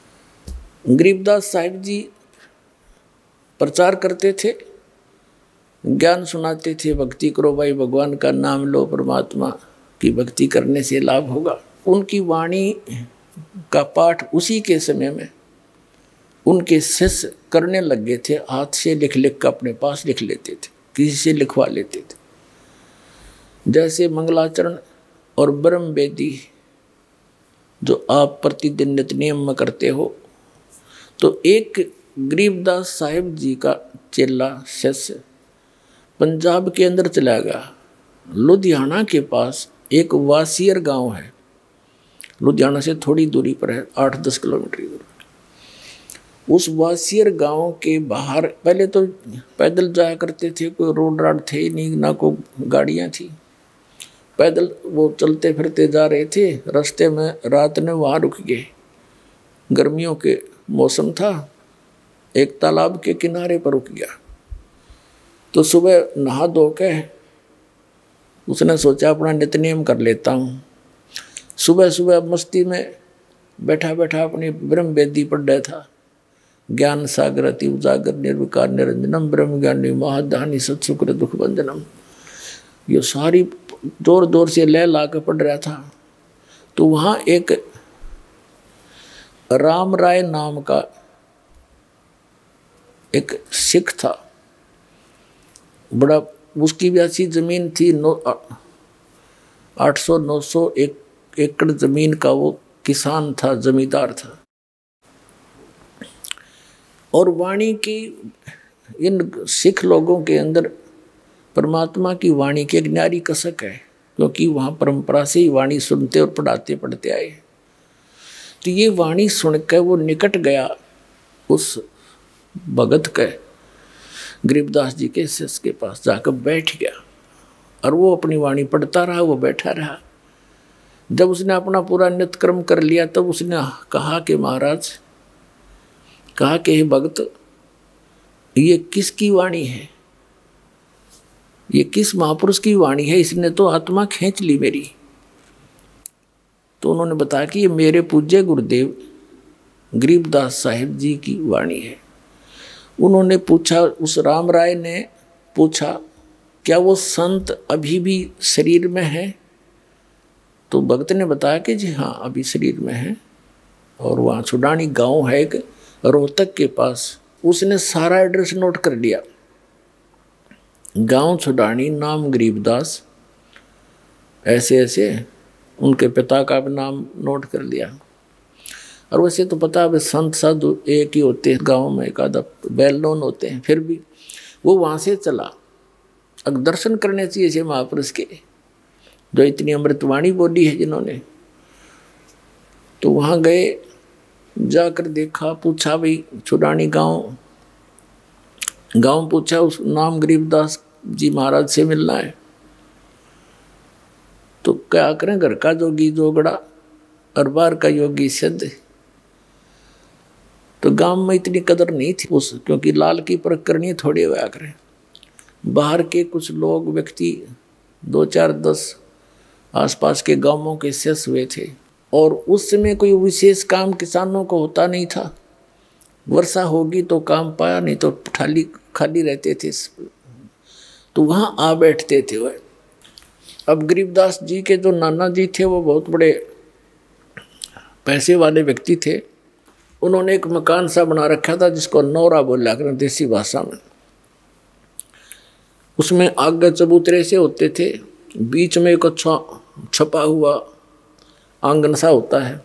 गरीबदास साहिब जी प्रचार करते थे, ज्ञान सुनाते थे, भक्ति करो भाई, भगवान का नाम लो, परमात्मा की भक्ति करने से लाभ होगा। उनकी वाणी का पाठ उसी के समय में उनके शिष्य करने लग गए थे। हाथ से लिख लिख कर अपने पास लिख लेते थे, किसी से लिखवा लेते थे। जैसे मंगलाचरण और ब्रह्म वेदी जो आप प्रतिदिन नित नियम में करते हो, तो एक गरीबदास साहिब जी का चेला शिष्य पंजाब के अंदर चला गया। लुधियाना के पास एक वासियर गांव है, लुधियाना से थोड़ी दूरी पर है, 8-10 किलोमीटर दूर। उस वासियर गांव के बाहर पहले तो पैदल जाया करते थे, कोई रोड राड थे ही नहीं, ना कोई गाड़ियां थी, पैदल वो चलते फिरते जा रहे थे। रास्ते में रात ने वहाँ रुक गए, गर्मियों के मौसम था, एक तालाब के किनारे पर रुक गया। तो सुबह नहा धो के उसने सोचा अपना नित्य नियम कर लेता हूँ। सुबह सुबह मस्ती में बैठा बैठा अपनी ब्रह्म वेदी पढ़ रहा था। ज्ञान सागर अति उजागर निर्विकार निरंजनम ब्रह्म ज्ञानी महादानी सत्सुक्र दुख बंधनम, ये सारी जोर जोर से लय ला कर पढ़ रहा था। तो वहाँ एक राम राय नाम का एक सिख था, बड़ा, उसकी भी ऐसी जमीन थी, 800-900 एकड़ जमीन का वो किसान था, जमींदार था। और वाणी की इन सिख लोगों के अंदर परमात्मा की वाणी की एक न्यारी कसक है, क्योंकि वहाँ परंपरा से ही वाणी सुनते और पढ़ाते पढ़ते आए। तो ये वाणी सुनकर वो निकट गया उस भगत के, गरीबदास जी के शिष्य के पास जाकर बैठ गया, और वो अपनी वाणी पढ़ता रहा, वो बैठा रहा। जब उसने अपना पूरा नित्यक्रम कर लिया, तब उसने कहा कि महाराज, कहा कि हे भगत, ये किसकी वाणी है, ये किस महापुरुष की वाणी है, इसने तो आत्मा खींच ली मेरी। तो उन्होंने बताया कि ये मेरे पूज्य गुरुदेव गरीबदास साहिब जी की वाणी है। उन्होंने पूछा, उस राम राय ने पूछा, क्या वो संत अभी भी शरीर में है? तो भक्त ने बताया कि जी हाँ, अभी शरीर में है, और वहाँ छुडानी गांव है एक रोहतक के पास। उसने सारा एड्रेस नोट कर लिया, गांव छुडानी, नाम गरीबदास, ऐसे ऐसे उनके पिता का भी नाम नोट कर लिया। और वैसे तो पता है संत साधु एक ही होते हैं गांव में, एक आधा वेल नोन होते हैं, फिर भी वो वहाँ से चला। अब दर्शन करने चाहिए ऐसे महापुरुष के जो इतनी अमृतवाणी बोली है जिन्होंने। तो वहाँ गए, जाकर देखा, पूछा भाई छुडानी गांव पूछा, उस नाम गरीबदास जी महाराज से मिलना है। तो क्या करें, घर का जोगी जोगड़ा और बाहर का योगी सिद्ध। तो गांव में इतनी कदर नहीं थी उस, क्योंकि लाल की परख करनी थोड़ी हुआ करें। बाहर के कुछ लोग व्यक्ति 2-4-10 आसपास के गांवों के शेष हुए थे, और उस समय कोई विशेष काम किसानों को होता नहीं था। वर्षा होगी तो काम पाया, नहीं तो खाली रहते थे, तो वहाँ आ बैठते थे वह। अब गरीबदास जी के जो नाना जी थे वो बहुत बड़े पैसे वाले व्यक्ति थे। उन्होंने एक मकान सा बना रखा था जिसको नौरा बोला कर देसी भाषा में। उसमें आगे चबूतरे से होते थे, बीच में एक अच्छा छपा हुआ आंगन सा होता है।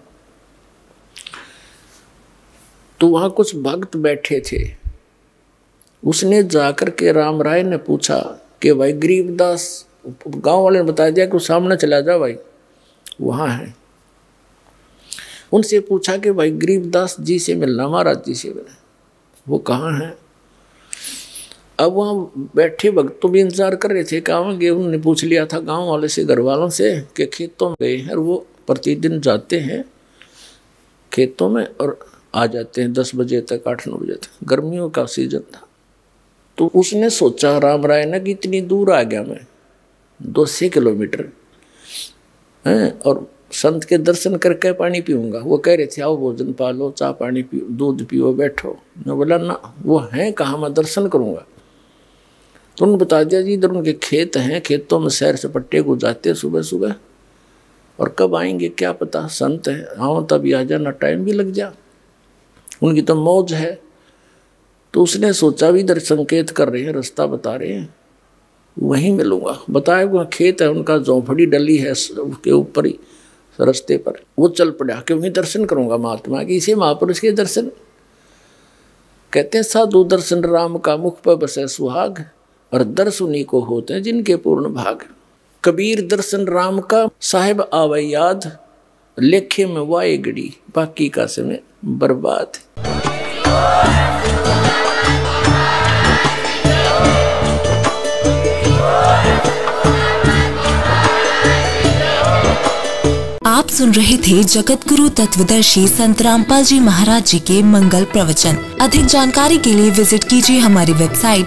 तो वहाँ कुछ भक्त बैठे थे। उसने जाकर के राम राय ने पूछा कि भाई गरीबदास, गांव वाले ने बता दिया कि सामने चला जा भाई, वहाँ है। उनसे पूछा कि भाई गरीबदास जी से मिलना, महाराज जी से मिलना। वो कहाँ हैं? अब वहाँ बैठे भक्त तो भी इंतजार कर रहे थे, कहाँ गए। उन्होंने पूछ लिया था गांव वाले से, घर वालों से, कि खेतों में गए हैं। और वो प्रतिदिन जाते हैं खेतों में और आ जाते हैं 10 बजे तक, 8-9 बजे तक। गर्मियों का सीजन था। तो उसने सोचा राम राय ने कि इतनी दूर आ गया मैं, 200 किलोमीटर है, और संत के दर्शन करके पानी पीऊंगा। वो कह रहे थे आओ भोजन पालो, चाय पानी पियो, दूध पियो, बैठो। मैं बोला ना, वो हैं कहाँ, मैं दर्शन करूंगा। तो उन्होंने बता दिया जी इधर उनके खेत हैं, खेतों में सैर सपट्टे को जाते सुबह सुबह, और कब आएंगे क्या पता, संत है, आओ तभी आ जाना, टाइम भी लग जा, उनकी तो मौज है। तो उसने सोचा भी इधर संकेत कर रहे हैं, रास्ता बता रहे हैं, वहीं मिलूंगा। बताया वहाँ खेत है उनका, झोंपड़ी डली है उसके ऊपर ही रास्ते पर। वो चल पड़ा कि वहीं दर्शन करूंगा महात्मा के, इसी महापुरुष के दर्शन। कहते हैं साधु दर्शन राम का, मुख पर बसे सुहाग, और दर्श उन्हीं को होते हैं जिनके पूर्ण भाग। कबीर दर्शन राम का, साहिब आवे याद, लेखे में वाए गड़ी, बाकी का समय बर्बाद। आप सुन रहे थे जगत गुरु तत्वदर्शी संत रामपाल जी महाराज जी के मंगल प्रवचन। अधिक जानकारी के लिए विजिट कीजिए हमारी वेबसाइट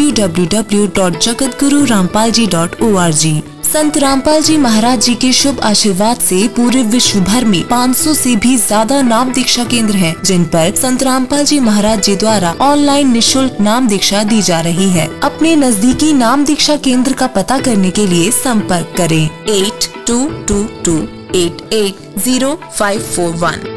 www.jagatgururampalji.org। संत रामपाल जी महाराज जी के शुभ आशीर्वाद से पूरे विश्व भर में 500 से भी ज्यादा नाम दीक्षा केंद्र हैं, जिन पर संत रामपाल जी महाराज जी द्वारा ऑनलाइन निशुल्क नाम दीक्षा दी जा रही है। अपने नजदीकी नाम दीक्षा केंद्र का पता करने के लिए संपर्क करें 8222880541।